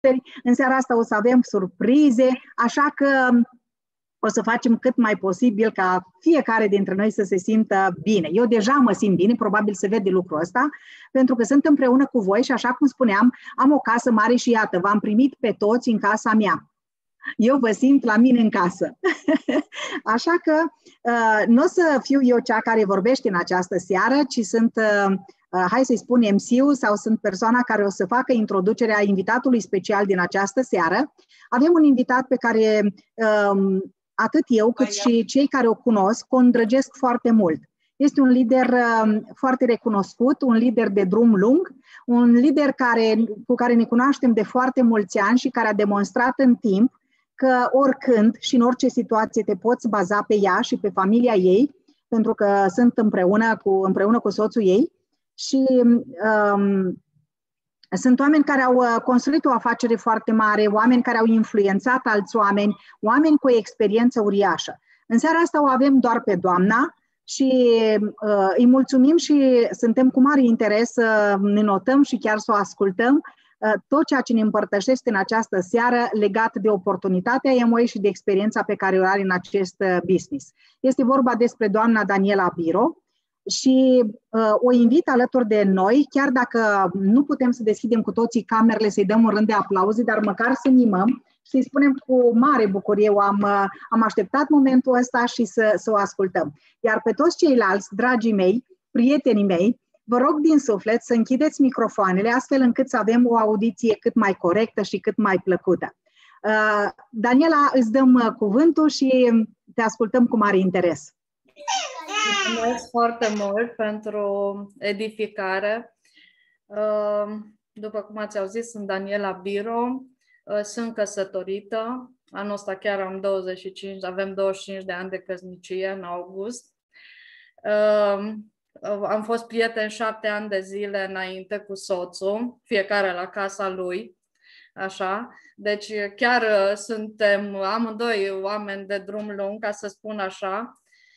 În seara asta o să avem surprize, așa că o să facem cât mai posibil ca fiecare dintre noi să se simtă bine. Eu deja mă simt bine, probabil se vede lucrul ăsta, pentru că sunt împreună cu voi și, așa cum spuneam, am o casă mare și iată, v-am primit pe toți în casa mea. Eu vă simt la mine în casă. Așa că nu o să fiu eu cea care vorbește în această seară, ci sunt, hai să-i spun, MC-ul sau sunt persoana care o să facă introducerea invitatului special din această seară. Avem un invitat pe care atât eu cât și cei care o cunosc o îndrăgesc foarte mult. Este un lider foarte recunoscut, un lider de drum lung, un lider cu care ne cunoaștem de foarte mulți ani și care a demonstrat în timp că oricând și în orice situație te poți baza pe ea și pe familia ei, pentru că sunt împreună cu soțul ei și sunt oameni care au construit o afacere foarte mare, oameni care au influențat alți oameni, oameni cu o experiență uriașă. În seara asta o avem doar pe doamna și îi mulțumim și suntem cu mare interes să ne notăm și chiar să o ascultăm tot ceea ce ne împărtășește în această seară legat de oportunitatea Amway și de experiența pe care o are în acest business. Este vorba despre doamna Daniela Biro și o invit alături de noi, chiar dacă nu putem să deschidem cu toții camerele, să-i dăm un rând de aplauze, dar măcar să mimăm și să-i spunem cu mare bucurie, am așteptat momentul ăsta și să o ascultăm. Iar pe toți ceilalți, dragii mei, prietenii mei, vă rog din suflet să închideți microfoanele astfel încât să avem o audiție cât mai corectă și cât mai plăcută. Daniela, îți dăm cuvântul și te ascultăm cu mare interes. Mulțumesc foarte mult pentru edificare. După cum ați auzit, sunt Daniela Biro, sunt căsătorită. Anul ăsta chiar avem 25 de ani de căsnicie în august. Am fost prieteni 7 ani de zile înainte cu soțul, fiecare la casa lui, așa. Deci chiar suntem amândoi oameni de drum lung, ca să spun așa.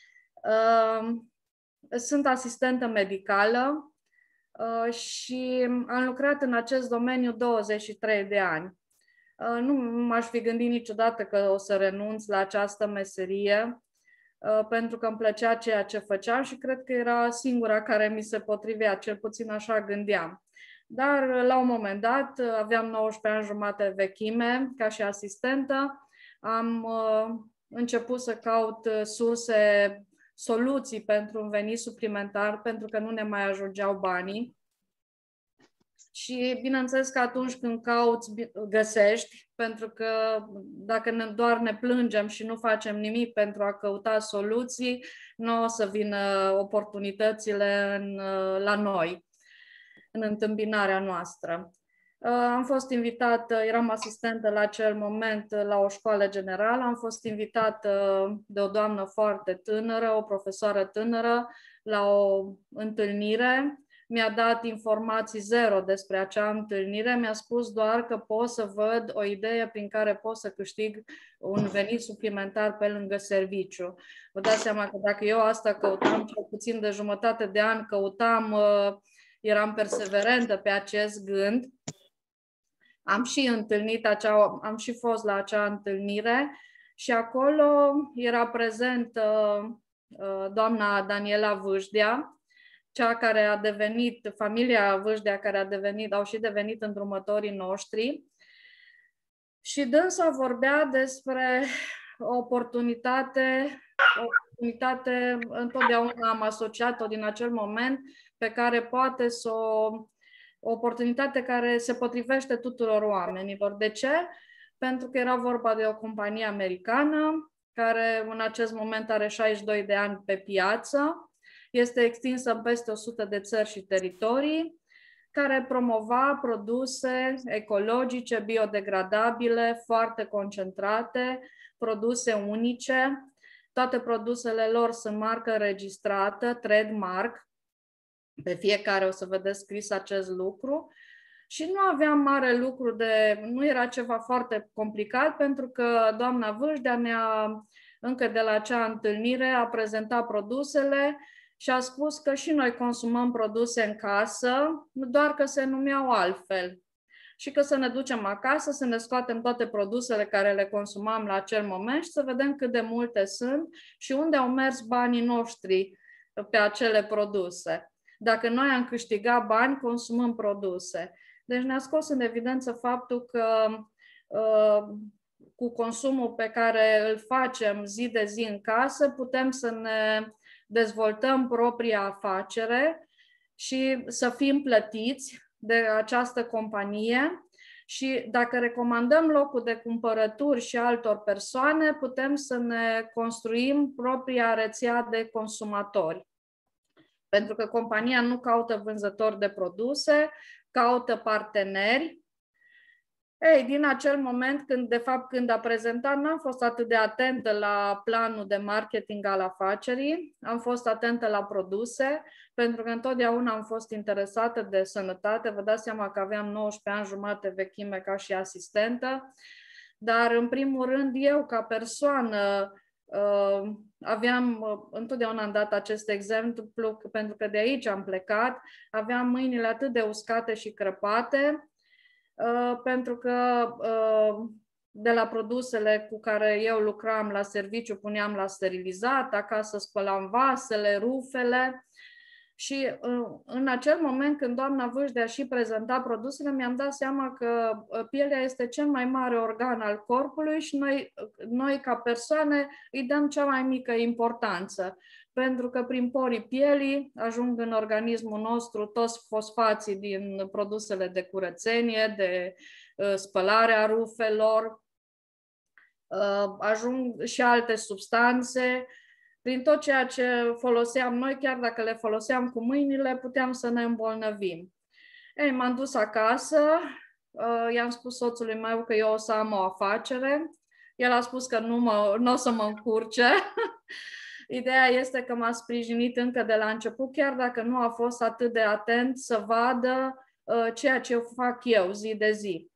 Sunt asistentă medicală și am lucrat în acest domeniu 23 de ani. Nu m-aș fi gândit niciodată că o să renunț la această meserie, pentru că îmi plăcea ceea ce făceam și cred că era singura care mi se potrivea, cel puțin așa gândeam. Dar la un moment dat, aveam 19 ani jumate vechime ca și asistentă, am început să caut soluții pentru un venit suplimentar, pentru că nu ne mai ajungeau banii. Și bineînțeles că atunci când cauți, găsești, pentru că dacă doar ne plângem și nu facem nimic pentru a căuta soluții, nu o să vină oportunitățile la noi, în întâmpinarea noastră. Am fost invitată, eram asistentă la acel moment la o școală generală, am fost invitată de o doamnă foarte tânără, o profesoară tânără, la o întâlnire. Mi-a dat informații zero despre acea întâlnire, mi-a spus doar că pot să văd o idee prin care pot să câștig un venit suplimentar pe lângă serviciu. Vă dați seama că dacă eu asta căutam, cel puțin de jumătate de an eram perseverentă pe acest gând. Am și fost la acea întâlnire și acolo era prezentă doamna Daniela Vâșdea, cea care a devenit, familia Vâșdea au și devenit îndrumătorii noștri. Și dânsa vorbea despre oportunitate, întotdeauna am asociat-o din acel moment, pe care o oportunitate care se potrivește tuturor oamenilor. De ce? Pentru că era vorba de o companie americană care în acest moment are 62 de ani pe piață, este extinsă în peste 100 de țări și teritorii, care promova produse ecologice, biodegradabile, foarte concentrate, produse unice. Toate produsele lor sunt marcă registrată, trademark. Pe fiecare o să vedeți scris acest lucru. Și nu aveam mare lucru nu era ceva foarte complicat, pentru că doamna Vâșdea încă de la acea întâlnire, a prezentat produsele și a spus că și noi consumăm produse în casă, doar că se numeau altfel. și că să ne ducem acasă, să ne scoatem toate produsele care le consumam la acel moment și să vedem cât de multe sunt și unde au mers banii noștri pe acele produse. Dacă noi am câștigat bani, consumăm produse. Deci ne-a scos în evidență faptul că cu consumul pe care îl facem zi de zi în casă, putem să ne dezvoltăm propria afacere și să fim plătiți de această companie și dacă recomandăm locul de cumpărături și altor persoane, putem să ne construim propria rețea de consumatori. Pentru că compania nu caută vânzători de produse, caută parteneri. Ei, din acel moment, când a prezentat, n-am fost atât de atentă la planul de marketing al afacerii, am fost atentă la produse, pentru că întotdeauna am fost interesată de sănătate. Vă dați seama că aveam 19 ani jumate vechime ca și asistentă, dar în primul rând eu, ca persoană, întotdeauna am dat acest exemplu, pentru că de aici am plecat, aveam mâinile atât de uscate și crăpate, pentru că de la produsele cu care eu lucram la serviciu puneam la sterilizat, acasă spălam vasele, rufele și în acel moment când doamna Vâșdea și prezenta produsele, mi-am dat seama că pielea este cel mai mare organ al corpului și noi ca persoane îi dăm cea mai mică importanță. Pentru că prin porii pielii ajung în organismul nostru toți fosfații din produsele de curățenie, de spălare a rufelor, ajung și alte substanțe. Prin tot ceea ce foloseam noi, chiar dacă le foloseam cu mâinile, puteam să ne îmbolnăvim. Ei, m-am dus acasă, i-am spus soțului meu că eu o să am o afacere. El a spus că nu o să mă încurce. Ideea este că m-a sprijinit încă de la început, chiar dacă nu a fost atât de atent să vadă ceea ce fac eu zi de zi.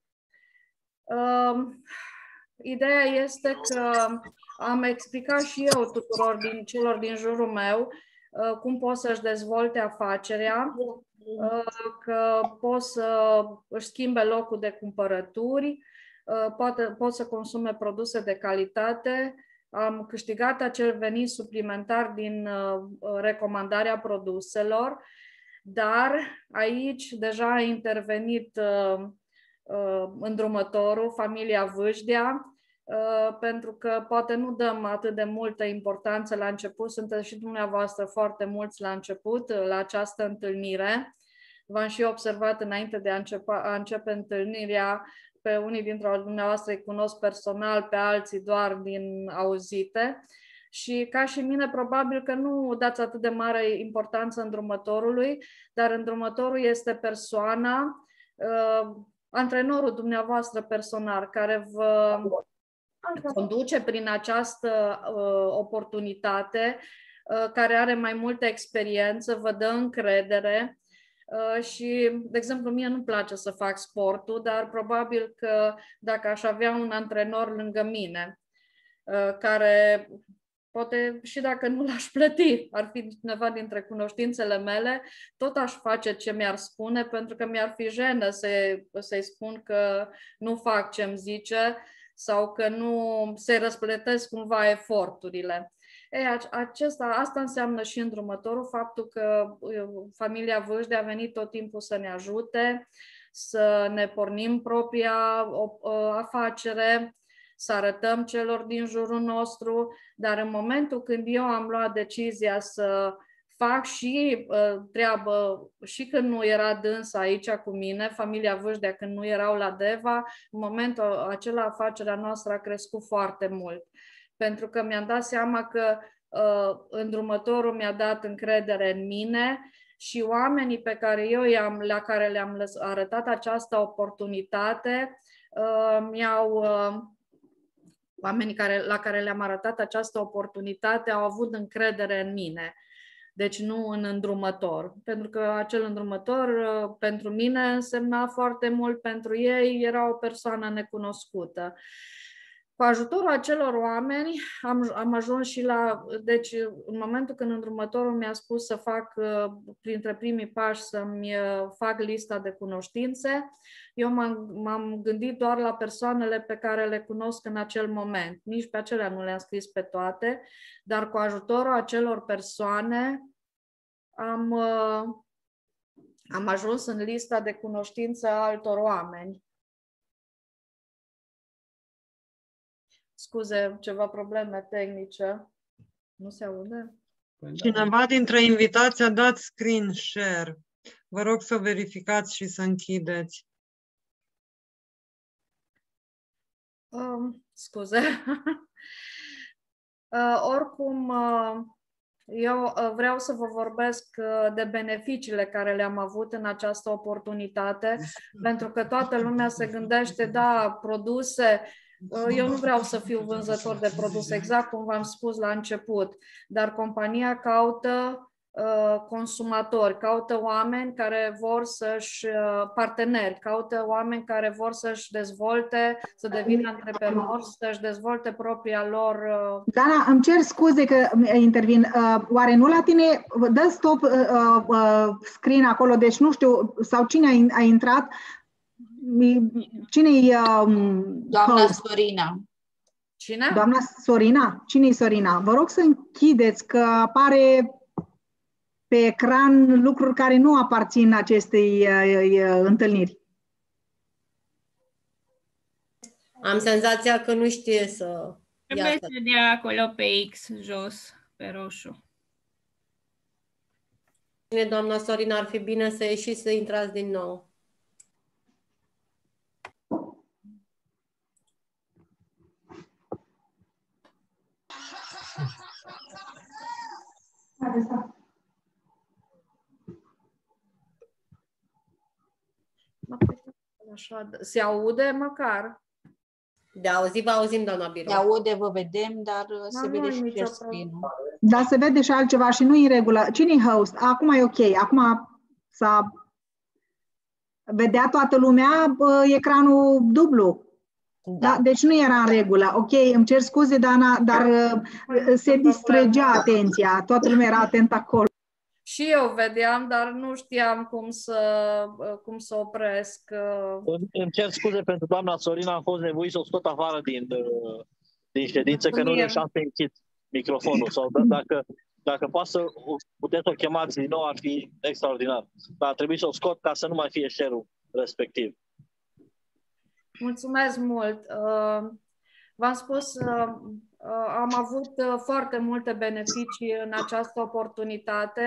Ideea este că am explicat și eu tuturor celor din jurul meu cum pot să-și dezvolte afacerea, că pot să își schimbe locul de cumpărături, pot să consume produse de calitate. Am câștigat acel venit suplimentar din recomandarea produselor, dar aici deja a intervenit îndrumătorul, familia Vâșdea, pentru că poate nu dăm atât de multă importanță la început, sunteți și dumneavoastră foarte mulți la început, la această întâlnire. V-am și observat înainte de a începe întâlnirea, pe unii dintre dumneavoastră îi cunosc personal, pe alții doar din auzite. Și ca și mine, probabil că nu dați atât de mare importanță îndrumătorului, dar îndrumătorul este persoana, antrenorul dumneavoastră personal, care vă conduce prin această oportunitate, care are mai multă experiență, vă dă încredere. Și, de exemplu, mie nu-mi place să fac sportul, dar probabil că dacă aș avea un antrenor lângă mine, care poate și dacă nu l-aș plăti, ar fi cineva dintre cunoștințele mele, tot aș face ce mi-ar spune, pentru că mi-ar fi jenă să-i spun că nu fac ce-mi zice sau că nu se răsplătesc cumva eforturile. Ei, asta înseamnă și îndrumătorul, faptul că familia Vâșdea a venit tot timpul să ne ajute, să ne pornim propria afacere, să arătăm celor din jurul nostru, dar în momentul când eu am luat decizia să fac și treabă, și când nu era dânsa aici cu mine, familia Vâșdea, când nu erau la Deva, în momentul acela afacerea noastră a crescut foarte mult. Pentru că mi-am dat seama că îndrumătorul mi-a dat încredere în mine și oamenii pe care la care le-am arătat această oportunitate, oamenii la care le-am arătat această oportunitate au avut încredere în mine. Deci nu în îndrumător. Pentru că acel îndrumător pentru mine însemna foarte mult, pentru ei era o persoană necunoscută. Cu ajutorul acelor oameni am ajuns și la... Deci, în momentul când îndrumătorul mi-a spus să fac, printre primii pași, să-mi fac lista de cunoștințe, eu m-am gândit doar la persoanele pe care le cunosc în acel moment. Nici pe acelea nu le-am scris pe toate, dar cu ajutorul acelor persoane am ajuns în lista de cunoștințe a altor oameni. Scuze, ceva probleme tehnice. Nu se aude? Cineva dintre invitați a dat screen share. Vă rog să verificați și să închideți. Scuze. Oricum, eu vreau să vă vorbesc de beneficiile care le-am avut în această oportunitate, pentru că toată lumea se gândește, da, produse. Eu nu vreau să fiu vânzător de produse, exact cum v-am spus la început, dar compania caută consumatori, caută oameni care vor să-și, parteneri, caută oameni care vor să-și dezvolte, să devină antreprenori, să-și dezvolte propria lor... Dana, îmi cer scuze că intervin. Oare nu la tine dă stop screen acolo, deci nu știu, sau cine a intrat? Cine-i Doamna Sorina. Cine? Doamna Sorina? Cine-i Sorina? Vă rog să închideți că apare pe ecran lucruri care nu aparțin acestei întâlniri. Am senzația că nu știe să... Trebuie să dea acolo pe X, jos, pe roșu. Bine, doamna Sorina, ar fi bine să ieșiți să intrați din nou. Așa, se aude măcar? De auzit, vă auzim, doamna Biro. Se aude, vă vedem, dar se vede și share screen-ul. Da, se vede și altceva și nu e în regulă. Cine-i host? Acum e ok. Acum s-a... Vedea toată lumea ecranul dublu. Da, deci nu era în regulă. Ok, îmi cer scuze, Dana, dar se distrăgea atenția. Toată lumea era atentă acolo. Și eu vedeam, dar nu știam cum să opresc. Îmi cer scuze pentru doamna Sorina, am fost nevoit să o scot afară din ședință, că nu reușeam să închid microfonul. Sau dacă poate să puteți să o chemați din nou, ar fi extraordinar. Dar ar trebui să o scot ca să nu mai fie share-ul respectiv. Mulțumesc mult! V-am spus, am avut foarte multe beneficii în această oportunitate.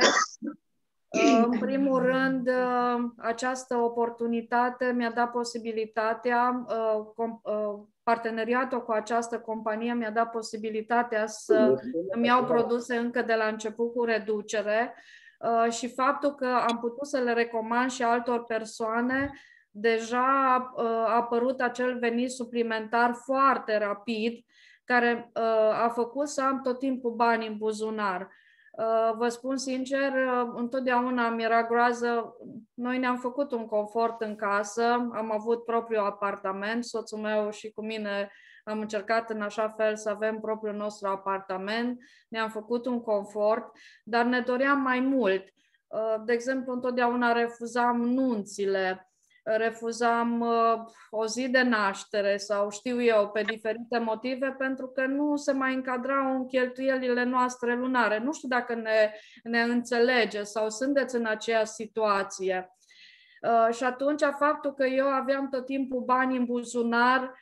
În primul rând, această oportunitate mi-a dat posibilitatea, parteneriatul cu această companie mi-a dat posibilitatea să îmi iau produse încă de la început cu reducere și faptul că am putut să le recomand și altor persoane. Deja a apărut acel venit suplimentar foarte rapid, care a făcut să am tot timpul bani în buzunar. Vă spun sincer, întotdeauna mi era groază. Noi ne-am făcut un confort în casă, am avut propriul apartament, soțul meu și cu mine am încercat în așa fel să avem propriul nostru apartament, ne-am făcut un confort, dar ne doream mai mult. De exemplu, întotdeauna refuzam nunțile, refuzam o zi de naștere sau știu eu, pe diferite motive, pentru că nu se mai încadrau în cheltuielile noastre lunare. Nu știu dacă ne înțelege sau sunteți în aceeași situație. Și atunci faptul că eu aveam tot timpul bani în buzunar,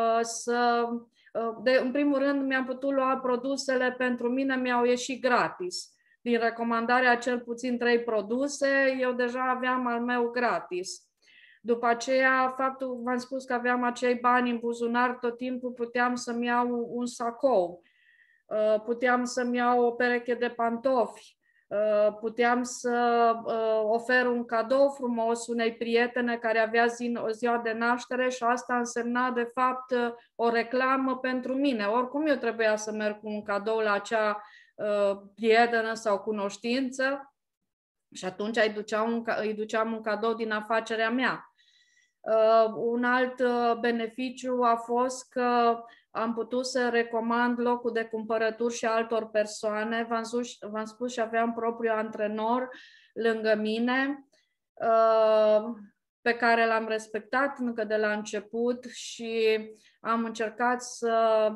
în primul rând mi-am putut lua produsele, pentru mine mi-au ieșit gratis. Din recomandarea cel puțin 3 produse, eu deja aveam al meu gratis. După aceea, faptul, v-am spus că aveam acei bani în buzunar, tot timpul puteam să-mi iau un sacou, puteam să-mi iau o pereche de pantofi, puteam să ofer un cadou frumos unei prietene care avea ziua de naștere și asta însemna, de fapt, o reclamă pentru mine. Oricum eu trebuia să merg cu un cadou la acea prietenă sau cunoștință și atunci îi duceam un cadou din afacerea mea. Un alt beneficiu a fost că am putut să recomand locul de cumpărături și altor persoane. V-am spus și aveam propriul antrenor lângă mine, pe care l-am respectat încă de la început și am încercat să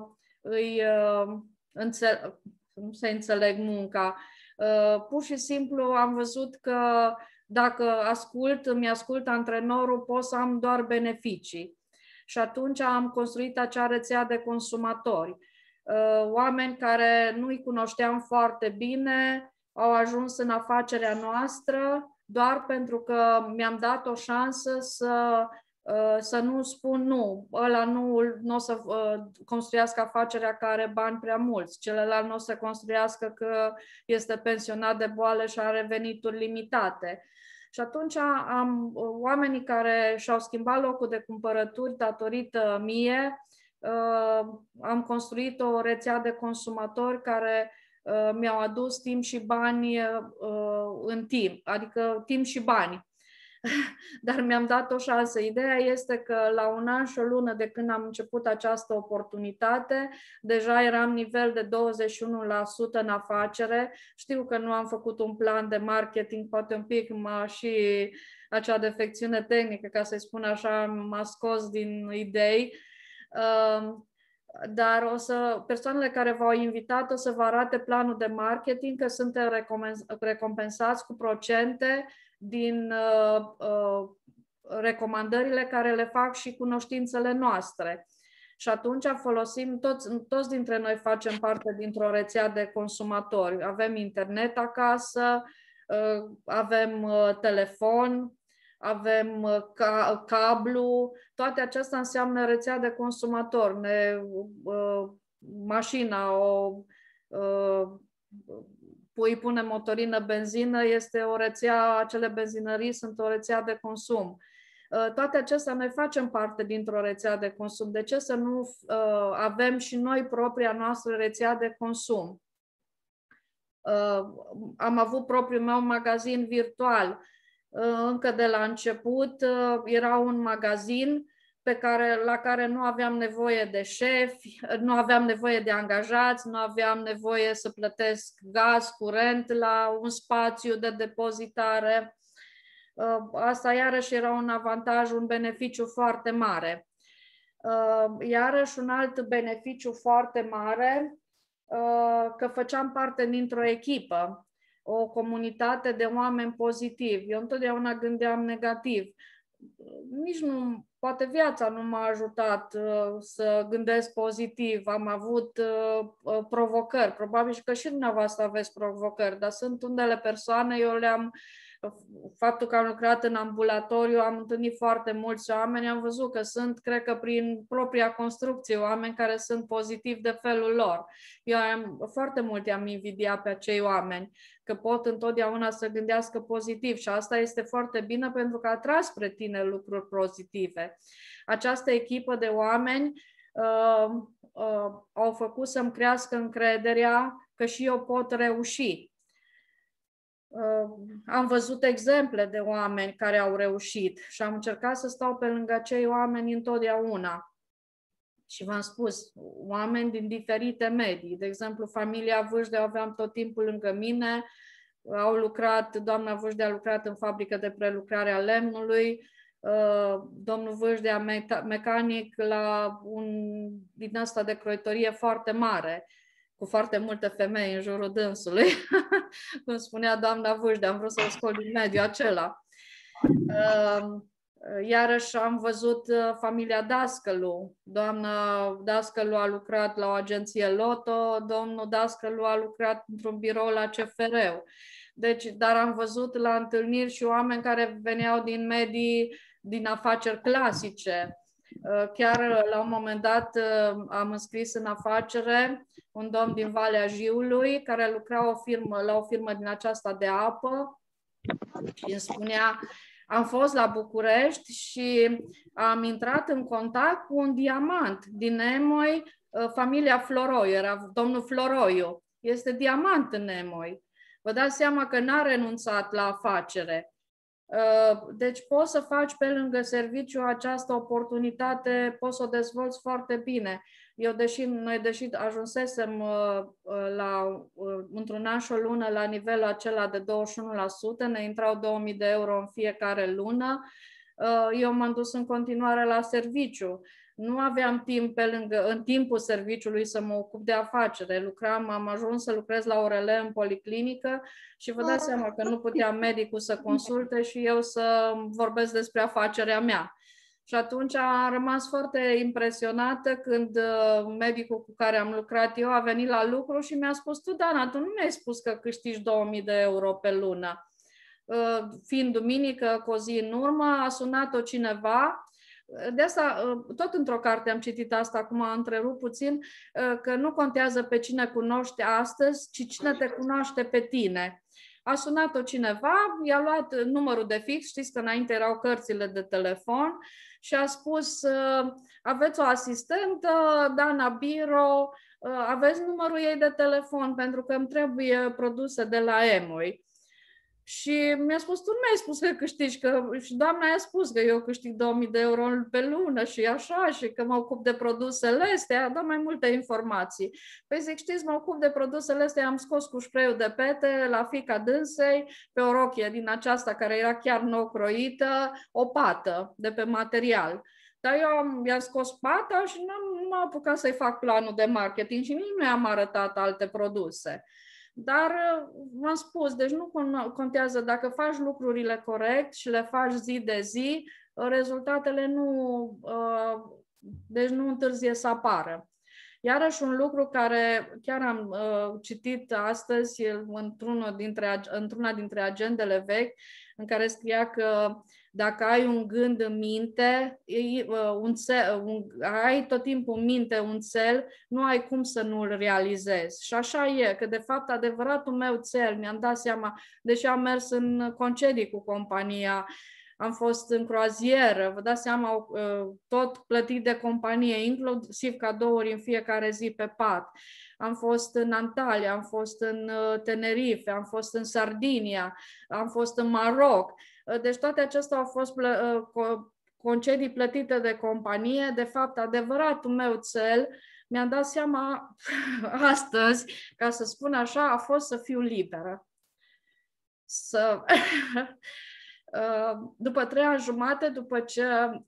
să înțeleg munca. Pur și simplu am văzut că dacă îmi ascult antrenorul, pot să am doar beneficii. Și atunci am construit acea rețea de consumatori. Oameni care nu-i cunoșteam foarte bine au ajuns în afacerea noastră doar pentru că mi-am dat o șansă să nu spun nu, ăla nu o să construiască afacerea care are bani prea mulți, celălalt nu o să construiască că este pensionat de boală și are venituri limitate. Și atunci oamenii care și-au schimbat locul de cumpărături datorită mie, am construit o rețea de consumatori care mi-au adus timp și bani în timp, adică timp și bani. Dar mi-am dat o șansă. Ideea este că la 1 an și o lună de când am început această oportunitate, deja eram nivel de 21% în afacere. Știu că nu am făcut un plan de marketing, poate un pic și acea defecțiune tehnică, ca să-i spun așa, m-a scos din idei. Dar persoanele care v-au invitat o să vă arate planul de marketing, că suntem recompensați cu procente din recomandările care le fac și cunoștințele noastre. Și atunci folosim, toți dintre noi facem parte dintr-o rețea de consumatori. Avem internet acasă, avem telefon, avem cablu, toate acestea înseamnă rețea de consumatori. Mașina, îi pune motorină, benzină, este o rețea, acele benzinării sunt o rețea de consum. Toate acestea noi facem parte dintr-o rețea de consum. De ce să nu avem și noi propria noastră rețea de consum? Am avut propriul meu magazin virtual. Încă de la început era un magazin la care nu aveam nevoie de șefi, nu aveam nevoie de angajați, nu aveam nevoie să plătesc gaz, curent la un spațiu de depozitare. Asta iarăși era un avantaj, un beneficiu foarte mare. Iarăși un alt beneficiu foarte mare, că făceam parte dintr-o echipă, o comunitate de oameni pozitivi. Eu întotdeauna gândeam negativ. Nici nu, poate viața nu m-a ajutat să gândesc pozitiv. Am avut provocări. Probabil că și dumneavoastră aveți provocări, dar sunt unele persoane, faptul că am lucrat în ambulatoriu, am întâlnit foarte mulți oameni, am văzut că sunt, cred că prin propria construcție, oameni care sunt pozitivi de felul lor. Eu foarte mult i-am invidiat pe acei oameni, că pot întotdeauna să gândească pozitiv și asta este foarte bine pentru că atras spre tine lucruri pozitive. Această echipă de oameni au făcut să-mi crească încrederea că și eu pot reuși. Am văzut exemple de oameni care au reușit și am încercat să stau pe lângă acei oameni întotdeauna. Și v-am spus, oameni din diferite medii. De exemplu, familia Vâșdea aveam tot timpul lângă mine. Doamna Vâșdea a lucrat în fabrică de prelucrare a lemnului, domnul Vâșdea mecanic la din asta de croitorie foarte mare, cu foarte multe femei în jurul dânsului. Cum spunea doamna Vâșdea, am vrut să o scol din mediul acela. Iarăși am văzut familia Dascălu. Doamna Dascălu a lucrat la o agenție Loto, domnul Dascălu a lucrat într-un birou la CFR-ul. Dar am văzut la întâlniri și oameni care veneau din medii, din afaceri clasice. Chiar la un moment dat am înscris în afacere un domn din Valea Jiului care lucra la o firmă din aceasta de apă și îmi spunea: am fost la București și am intrat în contact cu un diamant din Nemoi, familia Floroiu, era domnul Floroiu. Este diamant în Nemoi. Vă dați seama că n-a renunțat la afacere. Deci poți să faci pe lângă serviciu această oportunitate, poți să o dezvolți foarte bine. Noi, deși ajunsesem într-un an și o lună la nivelul acela de 21%, ne intrau 2000 de euro în fiecare lună, eu m-am dus în continuare la serviciu. Nu aveam timp în timpul serviciului să mă ocup de afacere. Am ajuns să lucrez la ORL în policlinică și vă dați seama că nu putea medicul să consulte și eu să vorbesc despre afacerea mea. Și atunci am rămas foarte impresionată când medicul cu care am lucrat eu a venit la lucru și mi-a spus: tu, Dana, tu nu mi-ai spus că câștigi 2000 de euro pe lună. Fiind duminică, cu o zi în urmă, a sunat-o cineva. De asta, tot într-o carte am citit asta, acum am întrerupt puțin, că nu contează pe cine cunoști astăzi, ci cine te cunoaște pe tine. A sunat-o cineva, i-a luat numărul de fix, știți că înainte erau cărțile de telefon, și a spus: aveți o asistentă, Dana Biro, aveți numărul ei de telefon pentru că îmi trebuie produse de la Emoi. Și mi-a spus: tu nu mi-ai spus că câștigi, și doamna i-a spus că eu câștig 2000 de euro pe lună și așa, și că mă ocup de produsele astea, a dat mai multe informații. Păi zic: știți, mă ocup de produsele astea, am scos cu spray-ul de pete la fiica dânsei, pe o rochie din aceasta care era chiar nou croită, o pată de pe material. Dar eu i-am scos pata și nu m-am apucat să-i fac planul de marketing și nici nu i-am arătat alte produse. Dar v-am spus, deci nu contează dacă faci lucrurile corect și le faci zi de zi, rezultatele deci nu întârzie să apară. Iarăși un lucru care chiar am citit astăzi într-una dintre agendele vechi, în care scria că dacă ai un gând în minte, ai tot timpul în minte un cel, nu ai cum să nu-l realizezi. Și așa e, că de fapt adevăratul meu cel, mi-am dat seama, deși am mers în concedii cu compania, am fost în croazieră, vă dați seama, tot plătit de companie, inclusiv cadouri în fiecare zi pe pat. Am fost în Antalya, am fost în Tenerife, am fost în Sardinia, am fost în Maroc. Deci toate acestea au fost concedii plătite de companie. De fapt, adevăratul meu cel, mi-am dat seama astăzi, ca să spun așa, a fost să fiu liberă. După 3 ani jumate, după ce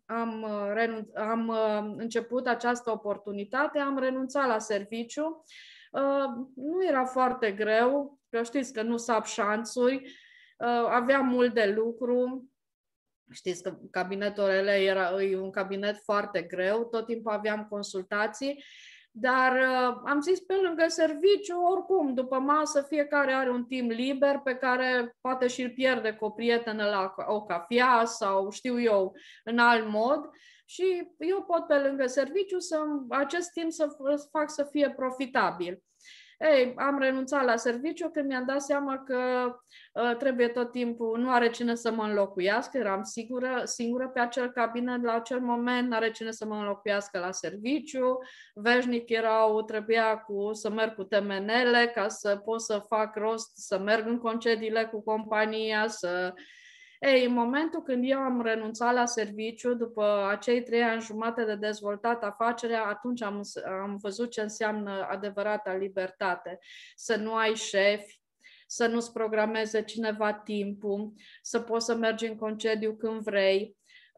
am început această oportunitate, am renunțat la serviciu. Nu era foarte greu, că știți că nu sap șanțuri, aveam mult de lucru. Știți că cabinetul ORL e un cabinet foarte greu, tot timpul aveam consultații, dar am zis, pe lângă serviciu, oricum, după masă, fiecare are un timp liber pe care poate și-l pierde cu o prietenă la o cafea sau, știu eu, în alt mod. Și eu pot, pe lângă serviciu, acest timp să fac să fie profitabil. Ei, am renunțat la serviciu când mi-am dat seama că trebuie tot timpul, nu are cine să mă înlocuiască, eram singură pe acel cabinet la acel moment, nu are cine să mă înlocuiască la serviciu, veșnic trebuia să merg cu temenele ca să pot să fac rost, să merg în concediile cu compania, Ei, în momentul când eu am renunțat la serviciu, după acei 3 ani jumate de dezvoltat afacerea, atunci am văzut ce înseamnă adevărata libertate. Să nu ai șefi, să nu-ți programeze cineva timpul, să poți să mergi în concediu când vrei,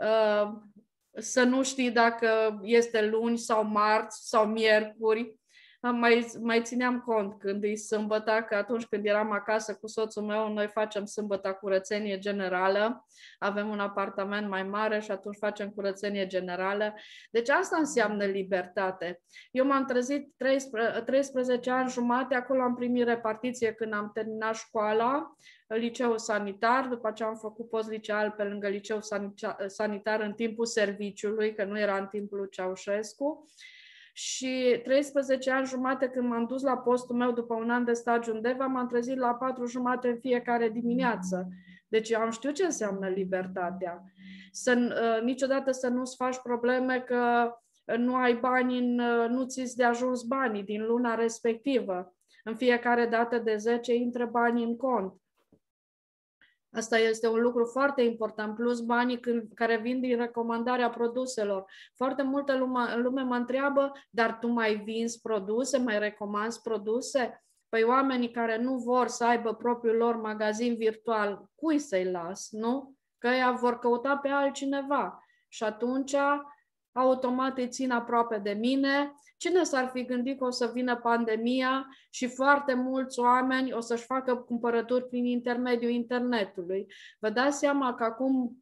să nu știi dacă este luni sau marți sau miercuri. Mai țineam cont când e sâmbătă, că atunci când eram acasă cu soțul meu, noi facem sâmbătă curățenie generală, avem un apartament mai mare și atunci facem curățenie generală. Deci asta înseamnă libertate. Eu m-am trezit 13 ani jumate, acolo am primit repartiție când am terminat școala, liceul sanitar, după ce am făcut post-liceal pe lângă liceul sanitar în timpul serviciului, că nu era în timpul lui Ceaușescu. Și 13 ani jumate când m-am dus la postul meu după un an de stagiu undeva, m-am trezit la 4:30 în fiecare dimineață. Deci eu am știut ce înseamnă libertatea. Niciodată să nu-ți faci probleme că nu ai bani, nu ți-ți de ajuns banii din luna respectivă. În fiecare dată de 10 intră banii în cont. Asta este un lucru foarte important, plus banii care vin din recomandarea produselor. Foarte multă lume mă întreabă, dar tu mai vinzi produse, mai recomanzi produse? Păi oamenii care nu vor să aibă propriul lor magazin virtual, cui să-i las, nu? Că ea vor căuta pe altcineva. Și atunci, automat îi țin aproape de mine. Cine s-ar fi gândit că o să vină pandemia și foarte mulți oameni o să-și facă cumpărături prin intermediul internetului? Vă dați seama că acum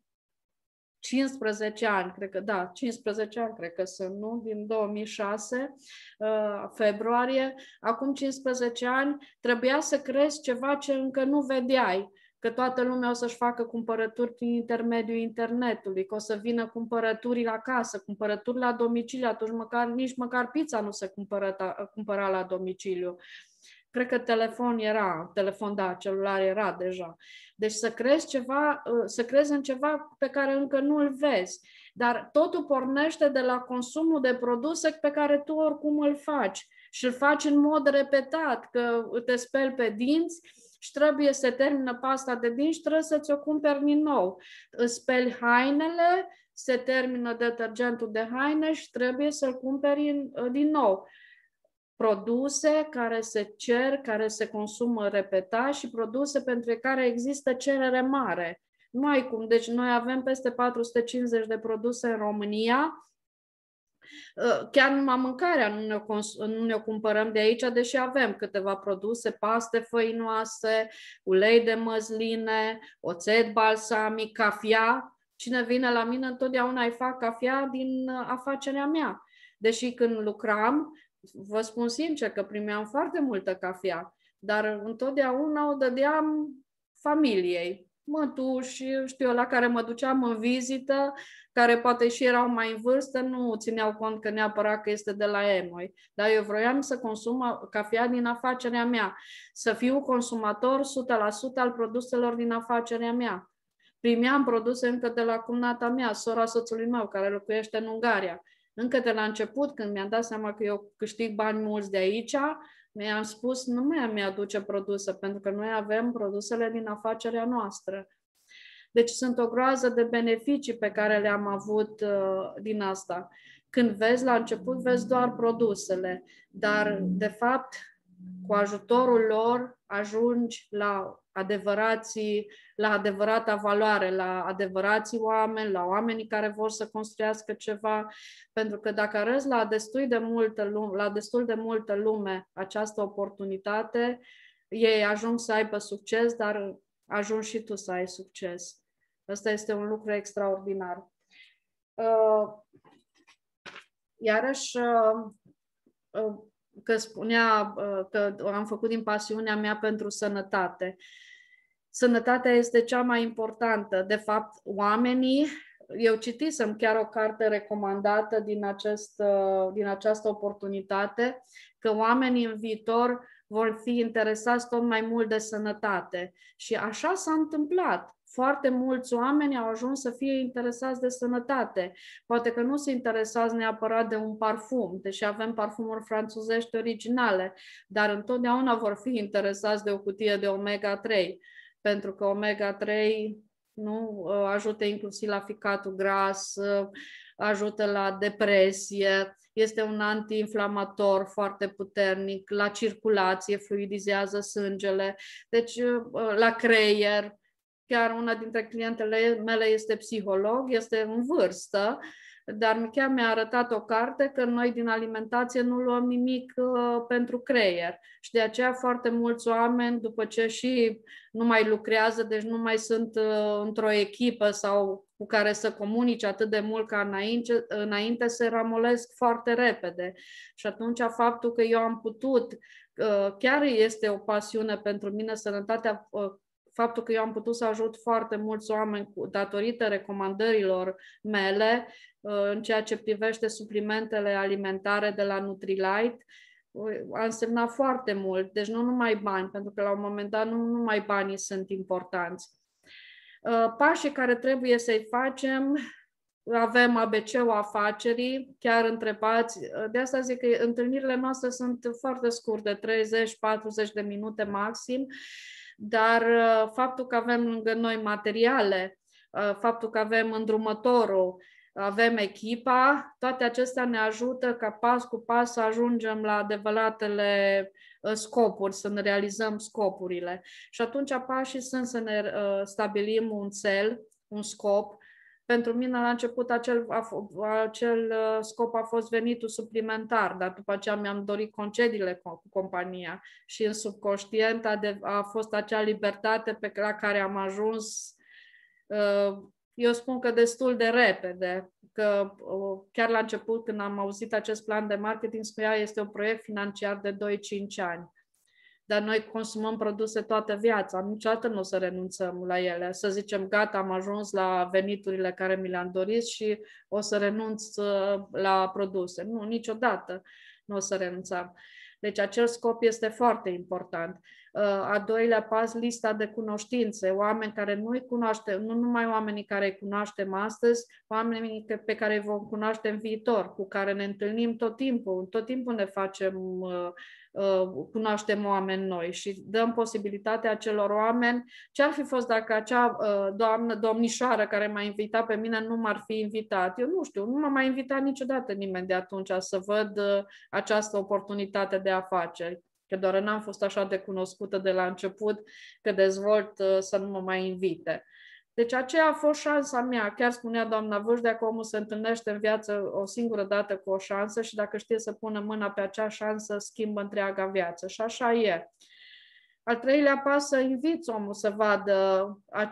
15 ani, cred că, da, 15 ani cred că sunt, nu? Din 2006, februarie, acum 15 ani trebuia să crezi ceva ce încă nu vedeai, că toată lumea o să-și facă cumpărături prin intermediul internetului, că o să vină cumpărături la casă, cumpărături la domiciliu, atunci nici măcar pizza nu se cumpăra la domiciliu. Cred că celular era deja. Deci să crezi în ceva pe care încă nu îl vezi. Dar totul pornește de la consumul de produse pe care tu oricum îl faci. Și îl faci în mod repetat, că te speli pe dinți și trebuie să termină pasta de dinți și trebuie să ți-o cumperi din nou. Îți speli hainele, se termină detergentul de haine și trebuie să-l cumperi din nou. Produse care se cer, care se consumă repetat și produse pentru care există cerere mare. Nu ai cum. Deci noi avem peste 450 de produse în România. Chiar numai mâncarea nu ne cumpărăm de aici, deși avem câteva produse, paste făinoase, ulei de măsline, oțet balsamic, cafea. Cine vine la mine, întotdeauna îi fac cafea din afacerea mea. Deși când lucram, vă spun sincer că primeam foarte multă cafea, dar întotdeauna o dădeam familiei. Mătuși, știu eu, la care mă duceam în vizită, care poate și erau mai în vârstă, nu țineau cont că neapărat că este de la EMOI. Dar eu vroiam să consum cafea din afacerea mea, să fiu consumator 100% al produselor din afacerea mea. Primeam produse încă de la cumnata mea, sora soțului meu, care locuiește în Ungaria. Încă de la început, când mi-am dat seama că eu câștig bani mulți de aici, mi-am spus, nu mai mi-aduce produse, pentru că noi avem produsele din afacerea noastră. Deci sunt o groază de beneficii pe care le-am avut din asta. Când vezi la început, vezi doar produsele, dar de fapt, cu ajutorul lor, ajungi la adevărata valoare, la adevărații oameni, la oamenii care vor să construiască ceva, pentru că dacă arăți la destul de multă lume această oportunitate, ei ajung să aibă succes, dar ajungi și tu să ai succes. Ăsta este un lucru extraordinar. Iarăși, că spunea că am făcut din pasiunea mea pentru sănătate. Sănătatea este cea mai importantă. De fapt, oamenii, eu citisem chiar o carte recomandată din această oportunitate, că oamenii în viitor vor fi interesați tot mai mult de sănătate. Și așa s-a întâmplat. Foarte mulți oameni au ajuns să fie interesați de sănătate. Poate că nu se interesați neapărat de un parfum, deși avem parfumuri franțuzești originale, dar întotdeauna vor fi interesați de o cutie de omega-3, pentru că omega-3 ajută inclusiv la ficatul gras, ajută la depresie, este un antiinflamator foarte puternic, la circulație, fluidizează sângele, deci la creier. Chiar una dintre clientele mele este psiholog, este în vârstă, dar chiar mi-a arătat o carte că noi din alimentație nu luăm nimic pentru creier. Și de aceea foarte mulți oameni, după ce și nu mai lucrează, deci nu mai sunt într-o echipă sau cu care să comunice atât de mult ca înainte, se ramolesc foarte repede. Și atunci faptul că eu am putut, chiar este o pasiune pentru mine, sănătatea, faptul că eu am putut să ajut foarte mulți oameni datorită recomandărilor mele în ceea ce privește suplimentele alimentare de la Nutrilite, a însemnat foarte mult. Deci nu numai bani, pentru că la un moment dat nu numai banii sunt importanți. Pașii care trebuie să-i facem, avem ABC-ul afacerii, chiar întrebați. De asta zic că întâlnirile noastre sunt foarte scurte, 30-40 de minute maxim. dar faptul că avem lângă noi materiale, faptul că avem îndrumătorul, avem echipa, toate acestea ne ajută ca pas cu pas să ajungem la adevăratele scopuri, să ne realizăm scopurile. Și atunci pașii sunt să ne stabilim un cel, un scop. Pentru mine la început acel scop a fost venitul suplimentar, dar după aceea mi-am dorit concediile cu compania și în subconștient a fost acea libertate la care am ajuns. Eu spun că destul de repede, că chiar la început când am auzit acest plan de marketing, spunea este un proiect financiar de 2-5 ani. Dar noi consumăm produse toată viața, niciodată nu o să renunțăm la ele. Să zicem, gata, am ajuns la veniturile care mi le-am dorit și o să renunț la produse. Nu, niciodată nu o să renunțăm. Deci acel scop este foarte important. A doilea pas, lista de cunoștințe, oameni care nu-i cunoaștem, nu numai oamenii care îi cunoaștem astăzi, oamenii pe care îi vom cunoaște în viitor, cu care ne întâlnim tot timpul ne facem, cunoaștem oameni noi și dăm posibilitatea acelor oameni. Ce ar fi fost dacă acea domnișoară care m-a invitat pe mine nu m-ar fi invitat? Eu nu știu, nu m-a mai invitat niciodată nimeni de atunci să văd această oportunitate de afaceri. Că doar n-am fost așa de cunoscută de la început că dezvolt să nu mă mai invite. Deci aceea a fost șansa mea. Chiar spunea doamna Vâșdea că omul se întâlnește în viață o singură dată cu o șansă și dacă știe să pună mâna pe acea șansă, schimbă întreaga viață. Și așa e. Al treilea pas, să inviți omul să vadă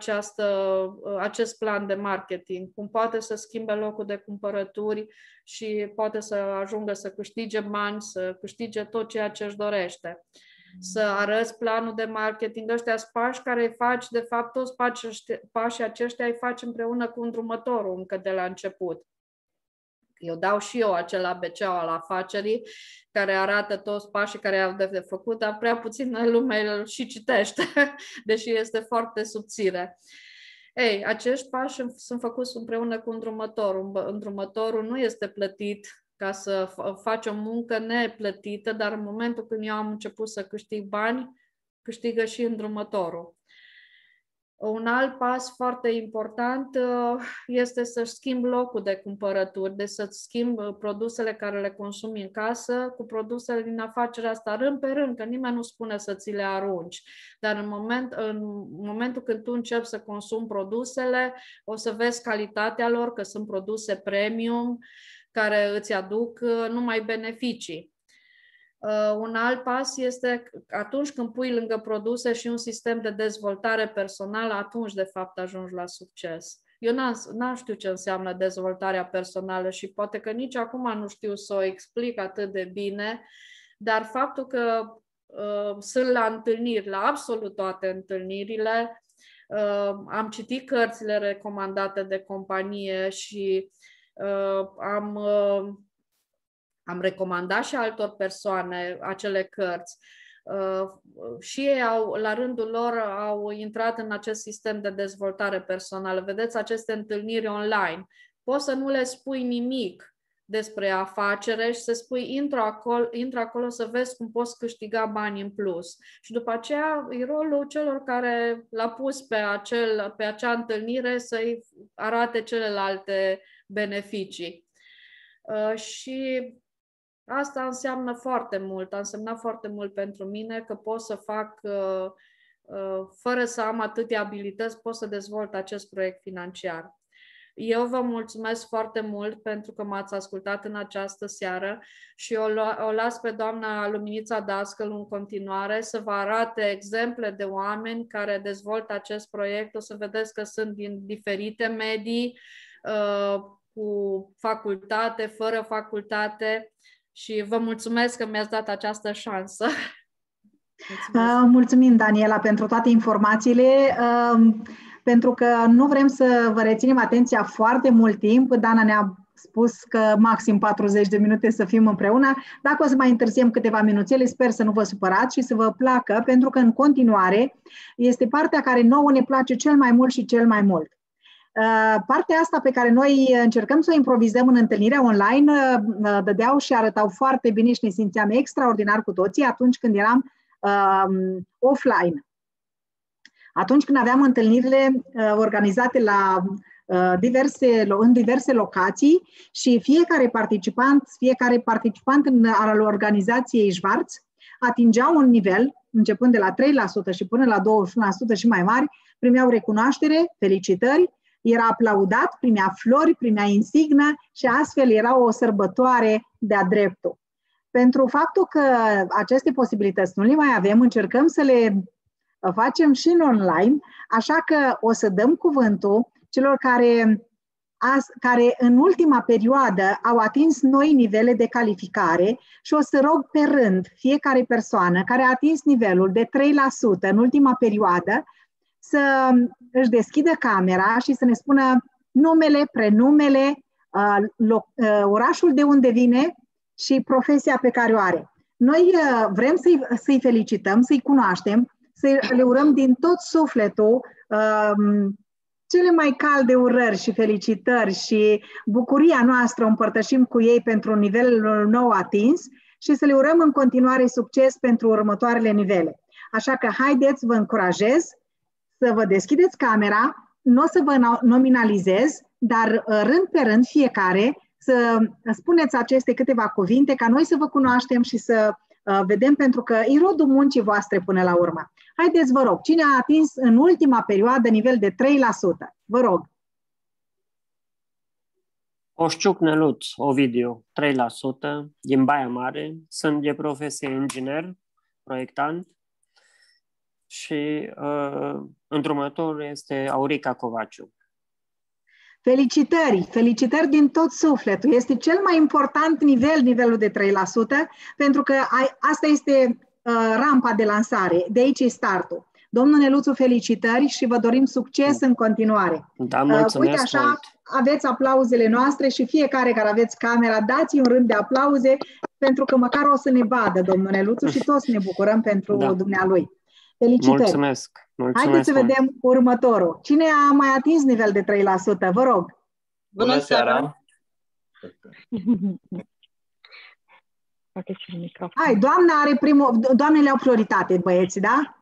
acest plan de marketing, cum poate să schimbe locul de cumpărături și poate să ajungă să câștige bani, să câștige tot ceea ce își dorește. Să arăți planul de marketing, ăștia sunt pași care îi faci, de fapt toți pașii aceștia îi faci împreună cu îndrumătorul încă de la început. Eu dau și eu acel ABC al afacerii care arată toți pașii care au de făcut, dar prea puțin lumea îl și citește, deși este foarte subțire. Ei, acești pași sunt făcuți împreună cu îndrumătorul. Îndrumătorul nu este plătit ca să faci o muncă neplătită, dar în momentul când eu am început să câștig bani, câștigă și îndrumătorul. Un alt pas foarte important este să-și schimbi locul de cumpărături, deci să-ți schimbi produsele care le consumi în casă cu produsele din afacerea asta, rând pe rând, că nimeni nu spune să ți le arunci. Dar în momentul când tu începi să consumi produsele, o să vezi calitatea lor, că sunt produse premium, care îți aduc numai beneficii. Un alt pas este atunci când pui lângă produse și un sistem de dezvoltare personală, atunci de fapt ajungi la succes. Eu n-am știut ce înseamnă dezvoltarea personală și poate că nici acum nu știu să o explic atât de bine, dar faptul că sunt la întâlniri, la absolut toate întâlnirile, am citit cărțile recomandate de companie și am recomandat și altor persoane acele cărți. Și ei la rândul lor au intrat în acest sistem de dezvoltare personală. Vedeți aceste întâlniri online. Poți să nu le spui nimic despre afacere și să spui intră acolo să vezi cum poți câștiga bani în plus. Și după aceea e rolul celor care l-a pus pe acea întâlnire să-i arate celelalte beneficii. Și asta înseamnă foarte mult, a însemnat foarte mult pentru mine că pot să fac, fără să am atâtea abilități, pot să dezvolt acest proiect financiar. Eu vă mulțumesc foarte mult pentru că m-ați ascultat în această seară și o las pe doamna Luminița Dascălu în continuare să vă arate exemple de oameni care dezvoltă acest proiect. O să vedeți că sunt din diferite medii, cu facultate, fără facultate și vă mulțumesc că mi-ați dat această șansă. Mulțumim, Daniela, pentru toate informațiile, pentru că nu vrem să vă reținem atenția foarte mult timp. Dana ne-a spus că maxim 40 de minute să fim împreună. Dacă o să mai întârziem câteva minuțele, sper să nu vă supărați și să vă placă, pentru că în continuare este partea care nouă ne place cel mai mult și cel mai mult. Partea asta pe care noi încercăm să o improvizăm în întâlnirea online dădeau și arătau foarte bine și ne simțeam extraordinar cu toții atunci când eram offline. Atunci când aveam întâlnirile organizate în diverse locații și fiecare participant al organizației Schwarz atingea un nivel, începând de la 3% și până la 21% și mai mari, primeau recunoaștere, felicitări, era aplaudat, primea flori, primea insignă și astfel era o sărbătoare de-a dreptul. Pentru faptul că aceste posibilități nu le mai avem, încercăm să le facem și în online, așa că o să dăm cuvântul celor care în ultima perioadă au atins noi nivele de calificare și o să rog pe rând fiecare persoană care a atins nivelul de 3% în ultima perioadă să își deschidă camera și să ne spună numele, prenumele, orașul de unde vine și profesia pe care o are. Noi vrem să-i felicităm, să-i cunoaștem, să le urăm din tot sufletul cele mai calde urări și felicitări și bucuria noastră o împărtășim cu ei pentru un nivel nou atins și să le urăm în continuare succes pentru următoarele nivele. Așa că haideți, vă încurajez să vă deschideți camera, nu o să vă nominalizez, dar rând pe rând fiecare să spuneți aceste câteva cuvinte ca noi să vă cunoaștem și să vedem, pentru că e rodul muncii voastre până la urmă. Haideți, vă rog, cine a atins în ultima perioadă nivel de 3%? Vă rog. Oșciuc Neluț, Ovidiu, 3%, din Baia Mare. Sunt de profesie inginer, proiectant și îndrumătorul este Aurica Covaciu. Felicitări! Felicitări din tot sufletul! Este cel mai important nivel, nivelul de 3%, pentru că asta este rampa de lansare. De aici e startul. Domnul Neluțu, felicitări și vă dorim succes în continuare. Da, mulțumesc. Uite așa, aveți aplauzele noastre și fiecare care aveți camera, dați un rând de aplauze, pentru că măcar o să ne vadă domnul Neluțu și toți ne bucurăm pentru dumnealui. Felicitări! Mulțumesc! Haideți să vedem următorul. Cine a mai atins nivel de 3%? Vă rog! Bună seara! Hai, doamnele au prioritate, băieți, da?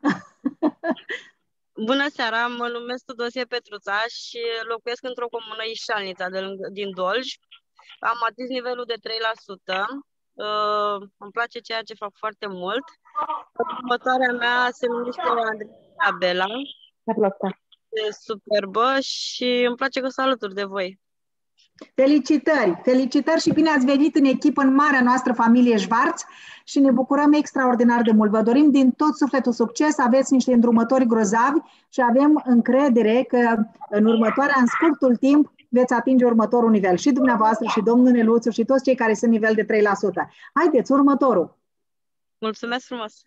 Bună seara, mă numesc Tudosie Petruța și locuiesc într-o comună Ișalnița din Dolj. Am atins nivelul de 3%. Îmi place ceea ce fac foarte mult. Următoarea mea se numește Andreea Bela. E superbă și îmi place că sunt alături de voi. Felicitări! Felicitări și bine ați venit în echipă, în marea noastră familie Schwarz și ne bucurăm extraordinar de mult. Vă dorim din tot sufletul succes, aveți niște îndrumători grozavi și avem încredere că în scurtul timp veți atinge următorul nivel. Și dumneavoastră, și domnul Neluțu, și toți cei care sunt nivel de 3%. Haideți, următorul! Mulțumesc frumos!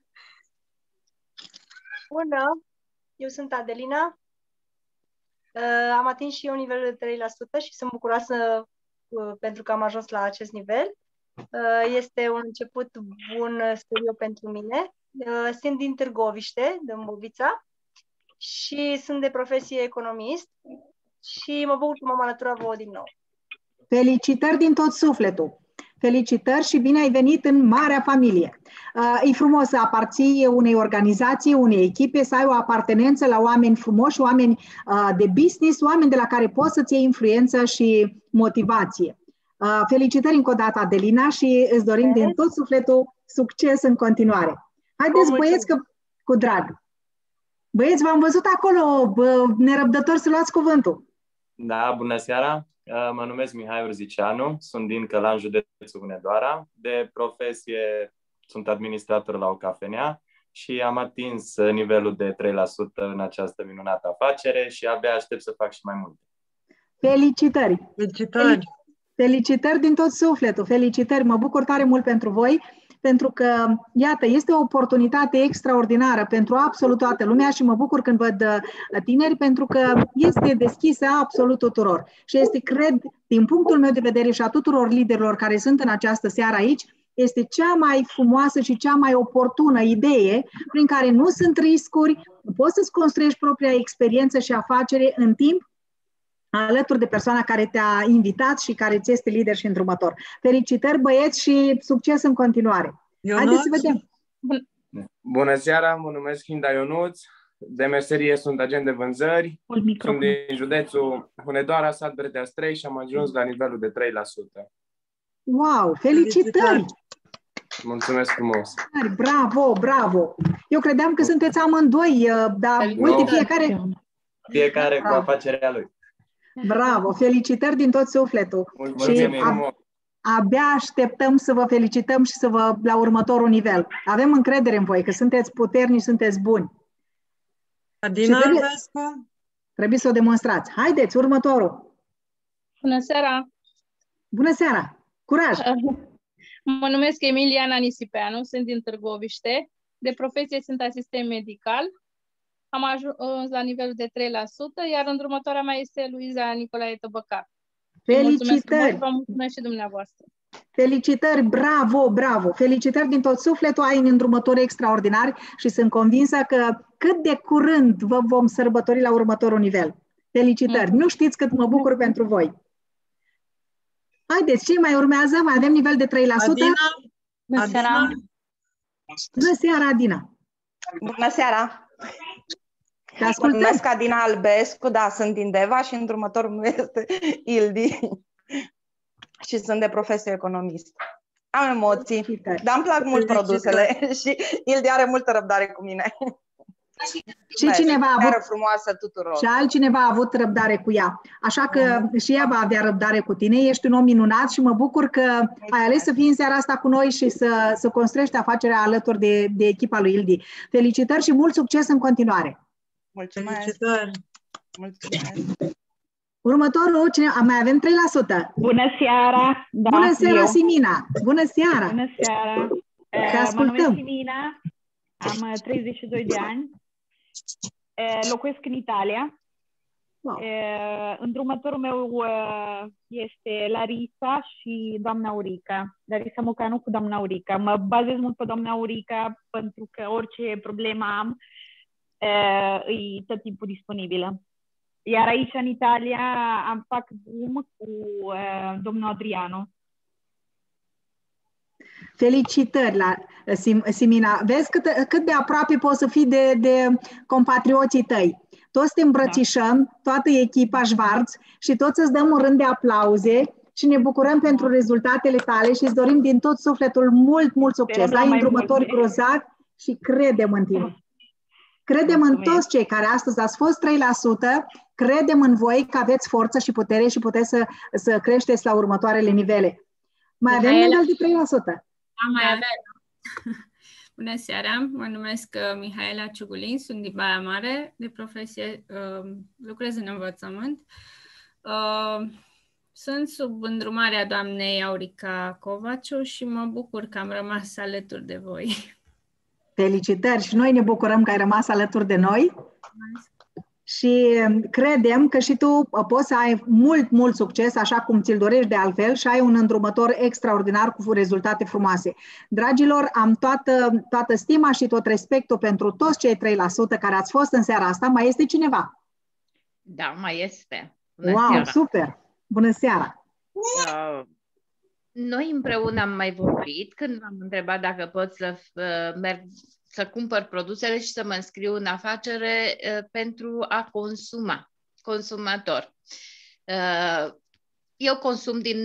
Bună! Eu sunt Adelina. Am atins și eu nivelul de 3% și sunt bucuroasă pentru că am ajuns la acest nivel. Este un început bun, sper eu, pentru mine. Sunt din Târgoviște, din Bobița, și sunt de profesie economist și mă bucur că m-am alăturat vouă din nou. Felicitări din tot sufletul! Felicitări și bine ai venit în marea familie. E frumos să aparții unei organizații, unei echipe, să ai o apartenență la oameni frumoși, oameni de business, oameni de la care poți să-ți iei influență și motivație. Felicitări încă o dată, Adelina, și îți dorim din tot sufletul succes în continuare. Haideți, băieți, că cu drag. Băieți, v-am văzut acolo, nerăbdători să luați cuvântul. Da, bună seara! Mă numesc Mihai Urzicianu, sunt din Călan, județul Hunedoara. De profesie sunt administrator la o cafenea și am atins nivelul de 3% în această minunată afacere și abia aștept să fac și mai multe. Felicitări! Felicitări! Felicitări din tot sufletul! Felicitări! Mă bucur tare mult pentru voi, pentru că, iată, este o oportunitate extraordinară pentru absolut toată lumea și mă bucur când văd tineri, pentru că este deschisă absolut tuturor. Și este, cred, din punctul meu de vedere și a tuturor liderilor care sunt în această seară aici, este cea mai frumoasă și cea mai oportună idee prin care nu sunt riscuri, poți să-ți construiești propria experiență și afacere în timp alături de persoana care te-a invitat și care ți este lider și îndrumător. Felicitări, băieți, și succes în continuare. Haideți să vedem. Bună seara, mă numesc Hinda Ionuț, De meserie sunt agent de vânzări, sunt din județul Hunedoara, sat Bredeas 3 și am ajuns la nivelul de 3%. Wow, felicitări! Mulțumesc frumos! Bravo, bravo! Eu credeam că sunteți amândoi, dar uite, fiecare cu afacerea lui. Bravo, felicitări din tot sufletul! Și abia așteptăm să vă felicităm și la următorul nivel. Avem încredere în voi, că sunteți puternici, sunteți buni. Adina Albescu? Trebuie să o demonstrați. Haideți, următorul! Bună seara! Bună seara! Curaj! Mă numesc Emiliana Nisipeanu, sunt din Târgoviște. De profesie sunt asistent medical. Am ajuns la nivelul de 3%, iar îndrumătoarea mea este Luiza Nicolae Tăbăcar. Felicitări! Vă mulțumesc și dumneavoastră. Felicitări, bravo, bravo! Felicitări din tot sufletul, ai îndrumători extraordinari și sunt convinsă că cât de curând vă vom sărbători la următorul nivel. Felicitări! Nu știți cât mă bucur pentru voi! Haideți, ce mai urmează? Mai avem nivel de 3%? Adina? Bună seara! Bună seara, Adina! Bună seara! Te ascultăm! Mă numesc Adina Albescu, da, sunt din Deva și îndrumătorul meu este Ildi și sunt de profesie economist. Am emoții, dar îmi plac mult produsele și Ildi are multă răbdare cu mine. Și cineva a avut frumoasă tuturor. Și altcineva a avut răbdare cu ea. Așa că și ea va avea răbdare cu tine. Ești un om minunat și mă bucur că ai ales să fii în seara asta cu noi și să construiești afacerea alături de echipa lui Ildi. Felicitări și mult succes în continuare. Mulțumesc. Felicitări. Mulțumesc. Următorul, mai avem 3%. Bună seara! Da, bună seara, Simina! Bună seara! Bună seara! Te ascultăm. Mă numesc Simina, am 32 de ani, locuiesc în Italia. Wow. Îndrumătorul meu este Larisa și doamna Aurica. Larisa Mocanu cu doamna Aurica. Mă bazez mult pe doamna Aurica pentru că orice problemă am, e tot timpul disponibilă. Iar aici, în Italia, am fac boom cu domnul Adriano. Felicitări, Simina. Vezi cât de aproape poți să fii de compatrioții tăi. Toți te îmbrățișăm, toată echipa Schwarz și toți îți dăm un rând de aplauze și ne bucurăm pentru rezultatele tale și îți dorim din tot sufletul mult succes. Ai îndrumători grozavi și credem în tine. Credem în toți cei care astăzi ați fost 3%, credem în voi că aveți forță și putere și puteți să creșteți la următoarele nivele. Mai avem nivel de 3%. Mai avem. Bună seara, mă numesc Mihaela Ciugulin, sunt din Baia Mare, de profesie lucrez în învățământ. Sunt sub îndrumarea doamnei Aurica Covaciu și mă bucur că am rămas alături de voi. Felicitări și noi ne bucurăm că ai rămas alături de noi și credem că și tu poți să ai mult succes, așa cum ți-l dorești de altfel și ai un îndrumător extraordinar cu rezultate frumoase. Dragilor, am toată stima și tot respectul pentru toți cei 3% care ați fost în seara asta. Mai este cineva? Da, mai este. Bună seara. Super! Bună seara! Noi împreună am mai vorbit când m-am întrebat dacă pot să merg să cumpăr produsele și să mă înscriu în afacere pentru a consumator. Eu consum din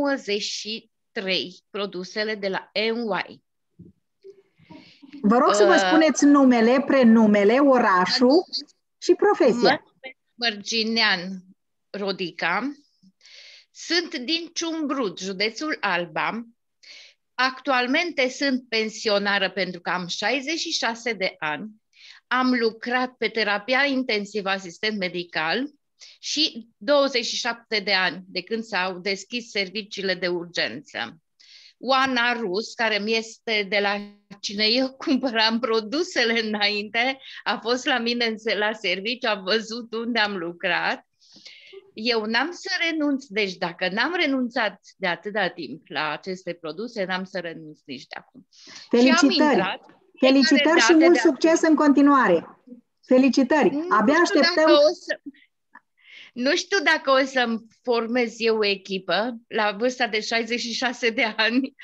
93 produsele de la NY. Vă rog să vă spuneți numele, prenumele, orașul și profesia. Mărginean Rodica. Sunt din Ciumbrud, județul Alba. Actualmente sunt pensionară pentru că am 66 de ani. Am lucrat pe terapia intensivă asistent medical și 27 de ani de când s-au deschis serviciile de urgență. Oana Rus, care mi este de la cine eu cumpăram produsele înainte, a fost la mine la serviciu, a văzut unde am lucrat. Eu n-am să renunț, deci dacă n-am renunțat de atâta timp la aceste produse, n-am să renunț nici de acum. Felicitări! Felicitări și mult succes în continuare! Felicitări! Abia așteptăm... Nu știu dacă o să-mi formez eu o echipă la vârsta de 66 de ani,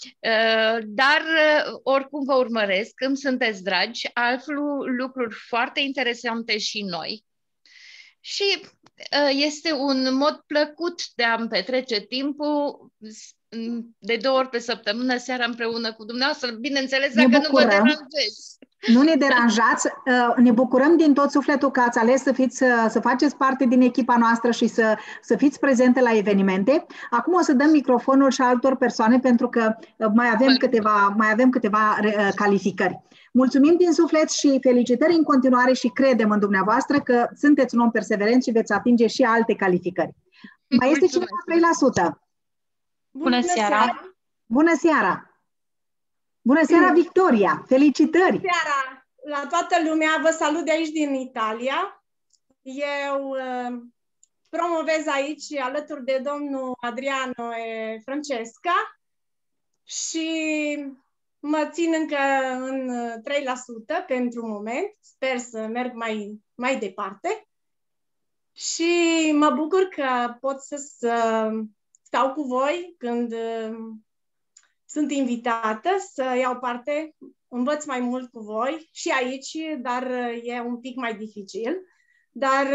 Dar oricum vă urmăresc, îmi sunteți dragi, aflu lucruri foarte interesante și noi. Și este un mod plăcut de a-mi petrece timpul de 2 ori pe săptămână, seara împreună cu dumneavoastră, bineînțeles, dacă nu vă deranjez. Nu ne deranjați, ne bucurăm din tot sufletul că ați ales să faceți parte din echipa noastră și să fiți prezente la evenimente. Acum o să dăm microfonul și altor persoane pentru că mai avem câteva calificări. Mulțumim din suflet și felicitări în continuare și credem în dumneavoastră că sunteți un om perseverent și veți atinge și alte calificări. Mai este cineva 3%? Bună seara! Bună seara! Bună seara, Victoria! Felicitări! Bună seara la toată lumea! Vă salut de aici din Italia. Eu promovez aici alături de domnul Adriano e Francesca și mă țin încă în 3% pentru moment. Sper să merg mai departe. Și mă bucur că pot să stau cu voi când sunt invitată să iau parte, învăț mai mult cu voi și aici, dar e un pic mai dificil. Dar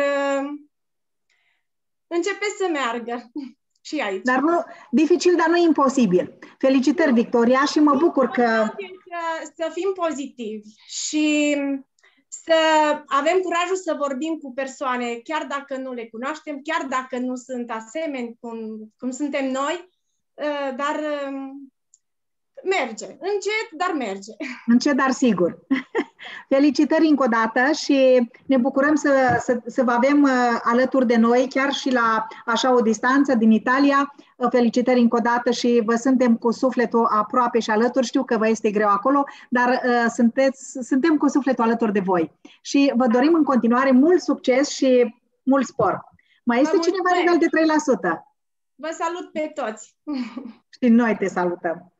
începe să meargă și aici. Dar nu, dificil, dar nu imposibil. Felicitări, Victoria, și mă bucur că... Să fim pozitivi și să avem curajul să vorbim cu persoane, chiar dacă nu le cunoaștem, chiar dacă nu sunt asemeni cum suntem noi, dar... merge. Încet, dar merge. Încet, dar sigur. Felicitări încă o dată și ne bucurăm să vă avem alături de noi, chiar și la așa o distanță din Italia. Felicitări încă o dată și vă suntem cu sufletul aproape și alături. Știu că vă este greu acolo, dar suntem cu sufletul alături de voi. Și vă dorim în continuare mult succes și mult spor. Mai este cineva la nivel de 3%? Vă salut pe toți! Și noi te salutăm!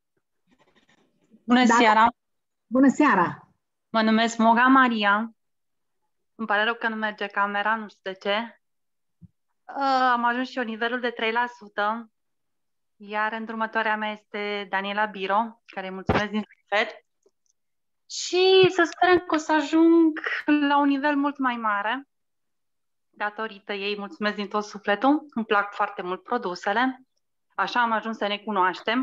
Bună seara! Bună seara! Mă numesc Moga Maria. Îmi pare rău că nu merge camera, nu știu de ce. Am ajuns și eu nivelul de 3%, iar îndrumătoarea mea este Daniela Biro, care îi mulțumesc din suflet. Și să sperăm că o să ajung la un nivel mult mai mare. Datorită ei, mulțumesc din tot sufletul. Îmi plac foarte mult produsele. Așa am ajuns să ne cunoaștem.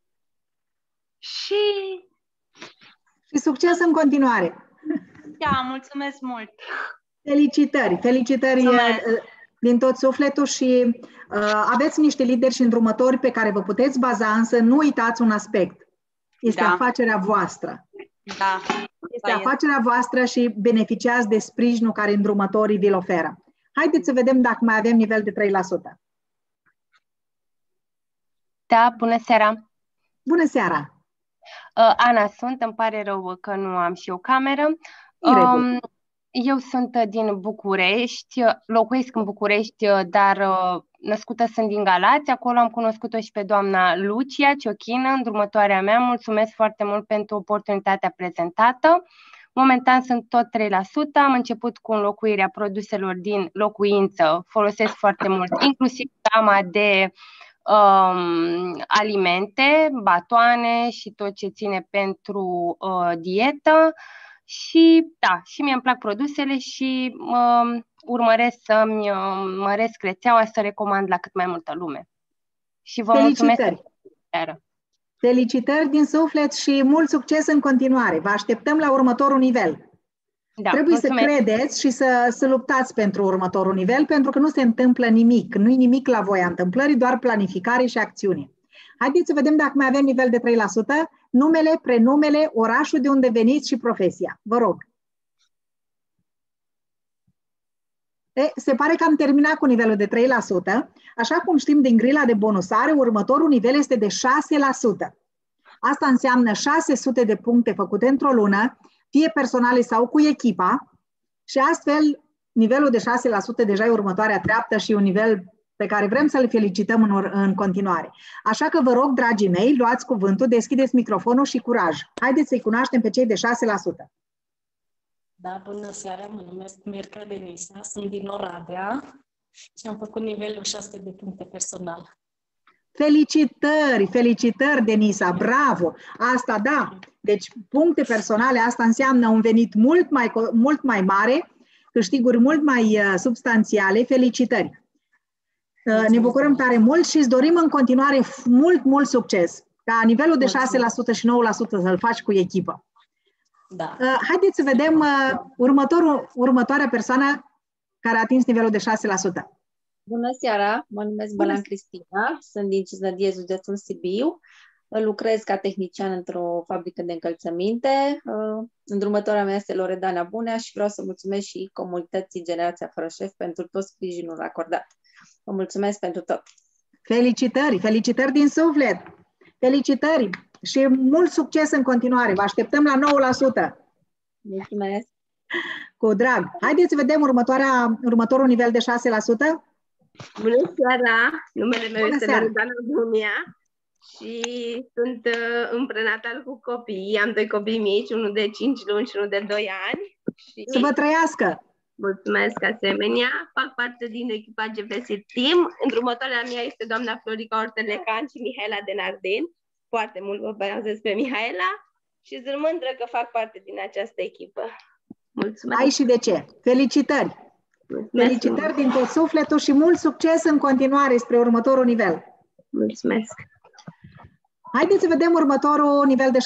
Și succes în continuare! Da, mulțumesc mult! Felicitări! Felicitări din tot sufletul și aveți niște lideri și îndrumători pe care vă puteți baza, însă nu uitați un aspect. Este afacerea voastră. Da. Este afacerea voastră și beneficiați de sprijinul care îndrumătorii vi-l oferă. Haideți să vedem dacă mai avem nivel de 3%. Da, bună seara! Bună seara! Ana sunt, îmi pare rău că nu am și eu cameră. Eu sunt din București, locuiesc în București, dar născută sunt din Galați. Acolo am cunoscut-o și pe doamna Lucia Ciochină, îndrumătoarea mea. Mulțumesc foarte mult pentru oportunitatea prezentată. Momentan sunt tot 3%. Am început cu înlocuirea produselor din locuință. Folosesc foarte mult, inclusiv gama de alimente, batoane și tot ce ține pentru dietă și da, și mie îmi plac produsele și urmăresc să-mi măresc rețeaua, să recomand la cât mai multă lume. Și vă mulțumesc. Felicitări din suflet și mult succes în continuare. Vă așteptăm la următorul nivel. Da, trebuie să credeți și să luptați pentru următorul nivel, pentru că nu se întâmplă nimic. Nu-i nimic la voia întâmplării, doar planificare și acțiune. Haideți să vedem dacă mai avem nivel de 3%. Numele, prenumele, orașul de unde veniți și profesia. Vă rog. Se pare că am terminat cu nivelul de 3%. Așa cum știm din grila de bonusare, următorul nivel este de 6%. Asta înseamnă 600 de puncte făcute într-o lună, fie personale sau cu echipa, și astfel nivelul de 6% deja e următoarea treaptă și un nivel pe care vrem să le felicităm în continuare. Așa că vă rog, dragii mei, luați cuvântul, deschideți microfonul și curaj. Haideți să-i cunoaștem pe cei de 6%. Da, bună seara, mă numesc Mirca Denisa, sunt din Oradea și am făcut nivelul 600 de puncte personal. Felicitări, felicitări, Denisa, bravo! Asta da, deci puncte personale, asta înseamnă un venit mult mai mare, câștiguri mult mai substanțiale, felicitări! Ne bucurăm tare mult și îți dorim în continuare mult succes, ca nivelul de 6% și 9% să-l faci cu echipă. Da. Haideți să vedem următoarea persoană care a atins nivelul de 6%. Bună seara, mă numesc Bălan Cristina, sunt din Cisnădie, județul Sibiu. Lucrez ca tehnician într-o fabrică de încălțăminte. Îndrumătoarea mea este Loredana Bunea și vreau să mulțumesc și comunității Generația Fără Șef pentru tot sprijinul acordat. Vă mulțumesc pentru tot! Felicitări! Felicitări din suflet! Felicitări! Și mult succes în continuare! Vă așteptăm la 9%! Mulțumesc! Cu drag! Haideți să vedem următorul nivel de 6%. Bună seara! Numele meu este Loredana Bunea și sunt în prenatal cu copii. Am 2 copii mici, unul de 5 luni și unul de 2 ani. Și să vă trăiască! Mulțumesc asemenea! Fac parte din echipa GPS Team. Îndrumătoarea mea este doamna Florica Ortelecan și Mihaela Denardin. Foarte mult vă bazez pe Mihaela și sunt mândră că fac parte din această echipă. Mulțumesc! Ai și de ce! Felicitări! Felicitări din tot sufletul și mult succes în continuare spre următorul nivel! Mulțumesc! Haideți să vedem următorul nivel de 6%.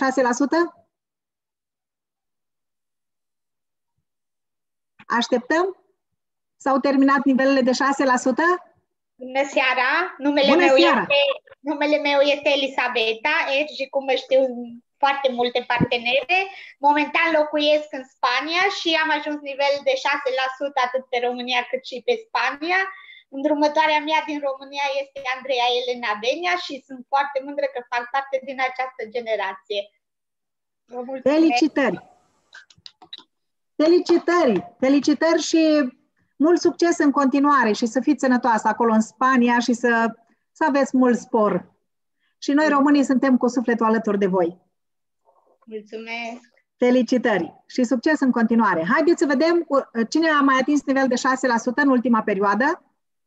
Așteptăm? S-au terminat nivelele de 6%? Bună seara! Numele meu este Elisabeta și cum știu foarte multe partenere. Momentan locuiesc în Spania și am ajuns nivel de 6% atât pe România cât și pe Spania. Îndrumătoarea mea din România este Andreea Elena Benia și sunt foarte mândră că fac parte din această generație. Vă mulțumesc! Felicitări! Felicitări! Felicitări și mult succes în continuare și să fiți sănătoasă acolo în Spania și să aveți mult spor. Și noi românii suntem cu sufletul alături de voi. Mulțumesc! Felicitări și succes în continuare. Haideți să vedem cine a mai atins nivel de 6% în ultima perioadă.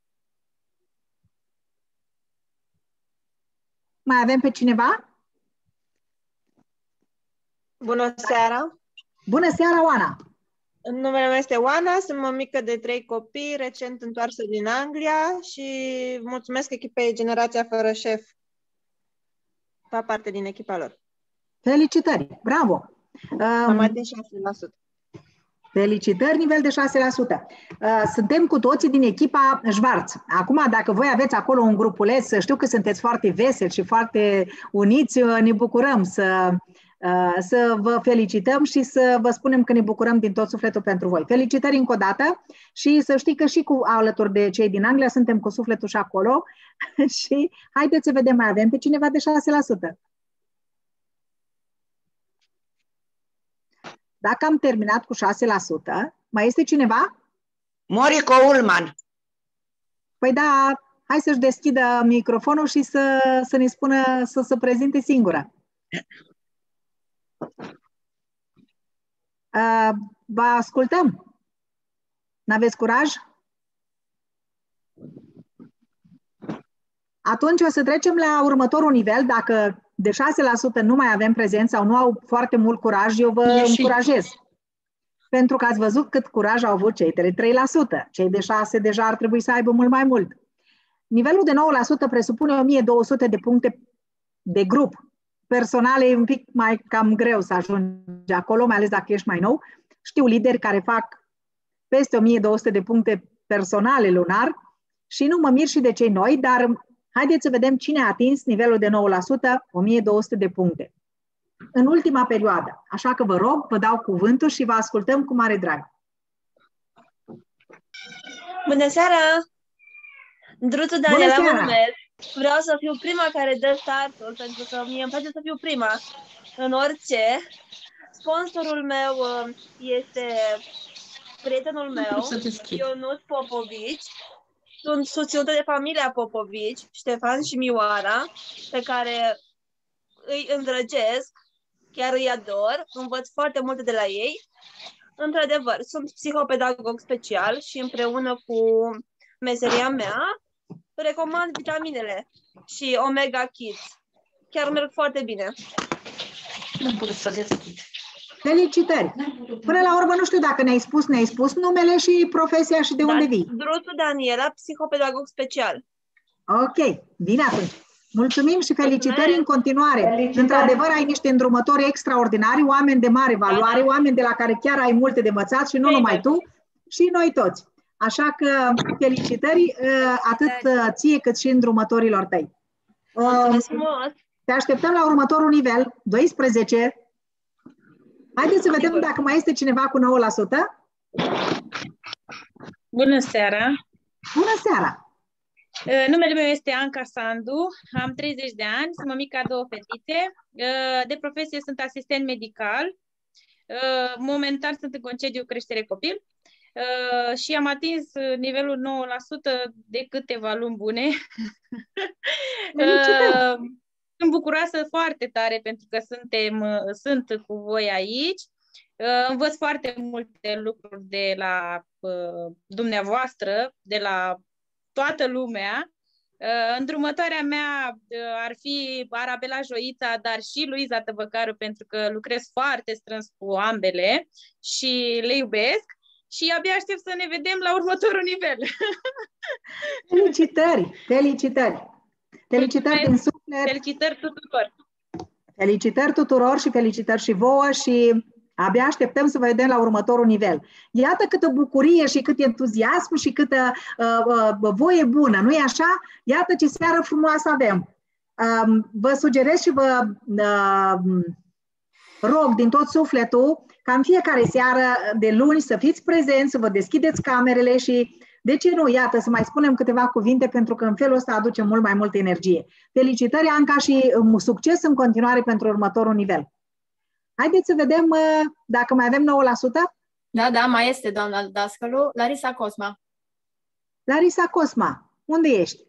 Mai avem pe cineva? Bună seara! Bună seara, Oana! Numele meu este Oana, sunt mămică de 3 copii, recent întoarsă din Anglia și mulțumesc echipei Generația Fără Șef. Fac parte din echipa lor. Felicitări! Bravo! Am atins 6%. Felicitări, nivel de 6%. Suntem cu toții din echipa Schwarz. Acum, dacă voi aveți acolo un grupuleț, știu că sunteți foarte veseli și foarte uniți, ne bucurăm să vă felicităm și să vă spunem că ne bucurăm din tot sufletul pentru voi. Felicitări încă o dată și să știi că și alături de cei din Anglia suntem cu sufletul și acolo și haideți să vedem, mai avem pe cineva de 6%. Dacă am terminat cu 6%, mai este cineva? Morico Ulman. Păi da, hai să-și deschidă microfonul și să ne spună, să se prezinte singură. Vă ascultăm. N-aveți curaj? Atunci o să trecem la următorul nivel. Dacă de 6% nu mai avem prezență sau nu au foarte mult curaj, eu vă încurajez. Pentru că ați văzut cât curaj au avut cei de 3%. Cei de 6% deja ar trebui să aibă mult mai mult. Nivelul de 9% presupune 1200 de puncte de grup. Personal e un pic mai cam greu să ajungi acolo, mai ales dacă ești mai nou. Știu lideri care fac peste 1200 de puncte personale lunar și nu mă mir și de cei noi, dar haideți să vedem cine a atins nivelul de 9%, 1200 de puncte. În ultima perioadă. Așa că vă rog, vă dau cuvântul și vă ascultăm cu mare drag. Bună seara! Druțu Daniela mă numesc. Vreau să fiu prima care dă startul, pentru că mie îmi place să fiu prima în orice. Sponsorul meu este prietenul meu, Ionut Popovici. Sunt susținută de familia Popovici, Ștefan și Mioara, pe care îi îndrăgesc, chiar îi ador, învăț foarte multe de la ei. Într-adevăr, sunt psihopedagog special și împreună cu meseria mea recomand vitaminele și Omega Kids. Chiar merg foarte bine. Nu pot să deschid. Felicitări! Până la urmă, nu știu dacă ne-ai spus numele și profesia și de unde vii. Druțu Daniela, psihopedagog special. Ok, bine atunci. Mulțumim și felicitări în continuare. Într-adevăr, ai niște îndrumători extraordinari, oameni de mare valoare, oameni de la care chiar ai multe de învățat și nu numai tu, și noi toți. Așa că felicitări atât ție cât și îndrumătorilor tăi. Te așteptăm la următorul nivel, 12. Haideți să vedem dacă mai este cineva cu 9%. Bună seara! Bună seara! Numele meu este Anca Sandu, am 30 de ani, sunt mămica a 2 fetițe, de profesie sunt asistent medical, momentan sunt în concediu creștere copil și am atins nivelul 9% de câteva luni bune. Sunt bucuroasă foarte tare pentru că sunt cu voi aici. Învăț foarte multe lucruri de la dumneavoastră, de la toată lumea. Îndrumătoarea mea ar fi Arabela Joița, dar și Luiza Tăvăcaru, pentru că lucrez foarte strâns cu ambele și le iubesc și abia aștept să ne vedem la următorul nivel. Felicitări! Felicitări! Felicitări din suflet! Felicitări tuturor! Felicitări tuturor și felicitări și vouă și abia așteptăm să vă vedem la următorul nivel. Iată câtă bucurie și cât entuziasm și câtă voie bună, nu-i așa? Iată ce seară frumoasă avem. Vă sugerez și vă rog din tot sufletul ca în fiecare seară de luni să fiți prezenți, să vă deschideți camerele și, de ce nu, iată, să mai spunem câteva cuvinte, pentru că în felul ăsta aduce mult mai multă energie. Felicitări, Anca, și succes în continuare pentru următorul nivel. Haideți să vedem dacă mai avem 9%. Da, mai este, doamna Dascălu. Larisa Cosma. Larisa Cosma, unde ești?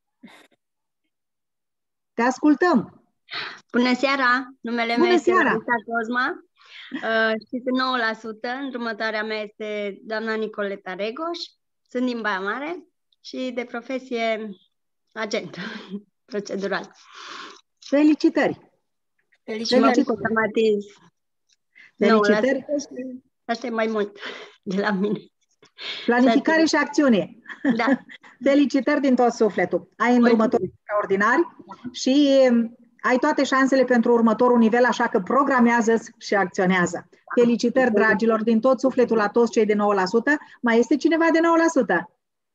Te ascultăm. Bună seara! Numele meu este Larisa Cosma și sunt 9%. Îndrumătoarea mea este doamna Nicoleta Regoș. Sunt din Baia Mare și de profesie agent procedural. Felicitări! Felicitări! Felicitări! Asta e mai mult de la mine. Planificare și acțiune. Da. Felicitări din tot sufletul. Ai îndrumători extraordinari și ai toate șansele pentru următorul nivel, așa că programează-ți și acționează. Felicitări, dragilor, din tot sufletul la toți cei de 9%. Mai este cineva de 9%?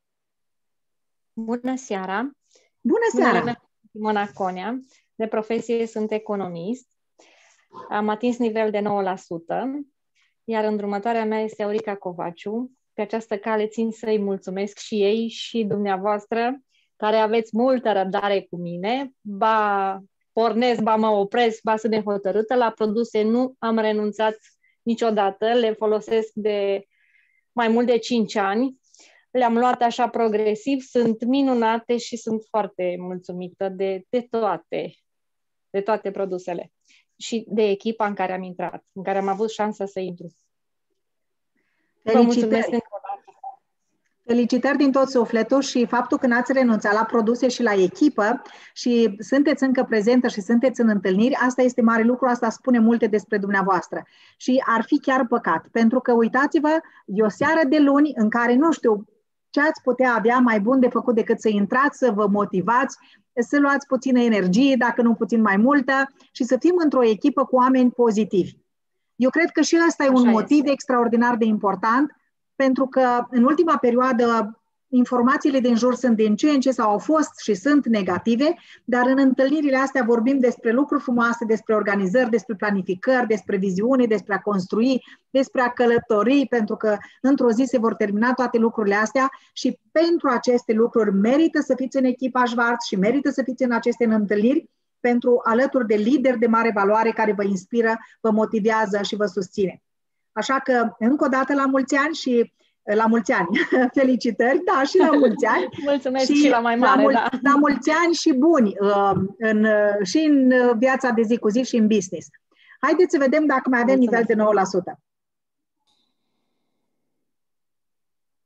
Bună seara! Bună seara! Simona Conea. De profesie sunt economist. Am atins nivel de 9%, iar îndrumătoarea mea este Aurica Covaciu. Pe această cale țin să-i mulțumesc și ei și dumneavoastră, care aveți multă răbdare cu mine. Ba pornesc, ba mă opresc, ba sunt nehotărâtă. La produse nu am renunțat niciodată, le folosesc de mai mult de 5 ani. Le-am luat așa progresiv, sunt minunate și sunt foarte mulțumită de toate produsele și de echipa în care am intrat, în care am avut șansa să intru. Vă mulțumesc încă o dată. Felicitări din tot sufletul și faptul că n-ați renunțat la produse și la echipă și sunteți încă prezentă și sunteți în întâlniri, asta este mare lucru, asta spune multe despre dumneavoastră. Și ar fi chiar păcat, pentru că uitați-vă, e o seară de luni în care nu știu ce ați putea avea mai bun de făcut decât să intrați, să vă motivați, să luați puțină energie, dacă nu puțin mai multă, și să fim într-o echipă cu oameni pozitivi. Eu cred că și ăsta e un motiv extraordinar de important, pentru că în ultima perioadă informațiile din jur sunt din ce în ce sau au fost și sunt negative, dar în întâlnirile astea vorbim despre lucruri frumoase, despre organizări, despre planificări, despre viziune, despre a construi, despre a călători, pentru că într-o zi se vor termina toate lucrurile astea și pentru aceste lucruri merită să fiți în echipa Schwarz și merită să fiți în aceste întâlniri, pentru alături de lideri de mare valoare care vă inspiră, vă motivează și vă susține. Așa că, încă o dată, la mulți ani și la mulți ani. Felicitări, da, și la mulți ani. Mulțumesc și la mai mare, da. La mulți ani și buni și în viața de zi cu zi și în business. Haideți să vedem dacă mai avem nivel de 9%.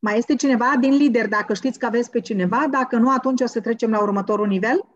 Mai este cineva din lider, dacă știți că aveți pe cineva, dacă nu, atunci o să trecem la următorul nivel.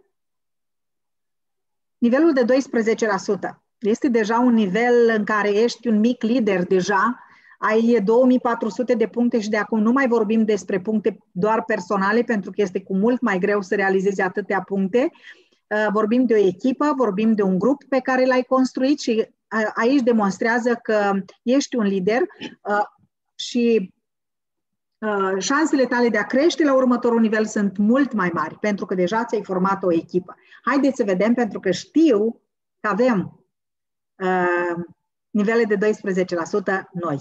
Nivelul de 12%. Este deja un nivel în care ești un mic lider deja, ai 2400 de puncte și de acum nu mai vorbim despre puncte doar personale, pentru că este cu mult mai greu să realizezi atâtea puncte. Vorbim de o echipă, vorbim de un grup pe care l-ai construit și aici demonstrează că ești un lider și șansele tale de a crește la următorul nivel sunt mult mai mari, pentru că deja ți-ai format o echipă. Haideți să vedem, pentru că știu că avem nivele de 12% noi.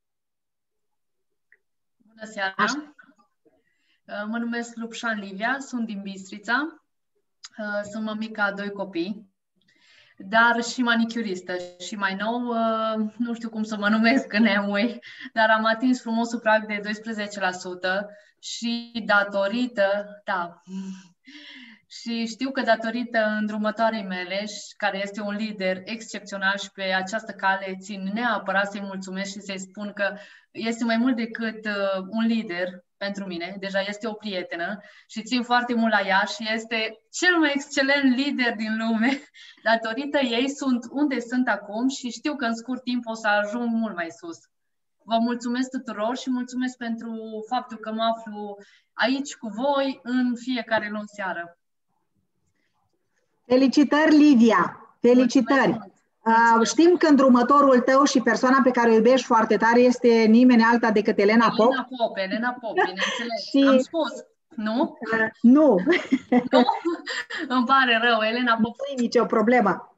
Bună seara! Mă numesc Lupșan Livia, sunt din Bistrița, sunt mămica a 2 copii, dar și manicuristă și mai nou, nu știu cum să mă numesc în Amway, dar am atins frumosul prag de 12% și datorită, da, și știu că datorită îndrumătoarei mele, care este un lider excepțional și pe această cale țin neapărat să-i mulțumesc și să-i spun că este mai mult decât un lider pentru mine, deja este o prietenă și țin foarte mult la ea și este cel mai excelent lider din lume. Datorită ei sunt unde sunt acum și știu că în scurt timp o să ajung mult mai sus. Vă mulțumesc tuturor și mulțumesc pentru faptul că mă aflu aici cu voi în fiecare luni seară. Felicitări, Livia! Felicitări! Știm că îndrumătorul tău și persoana pe care o iubești foarte tare este nimeni alta decât Elena Pop. Elena Pop, bineînțeles. Și... Am spus, nu? Nu. Nu? Îmi pare rău, Elena Pop. Nu e nicio problemă.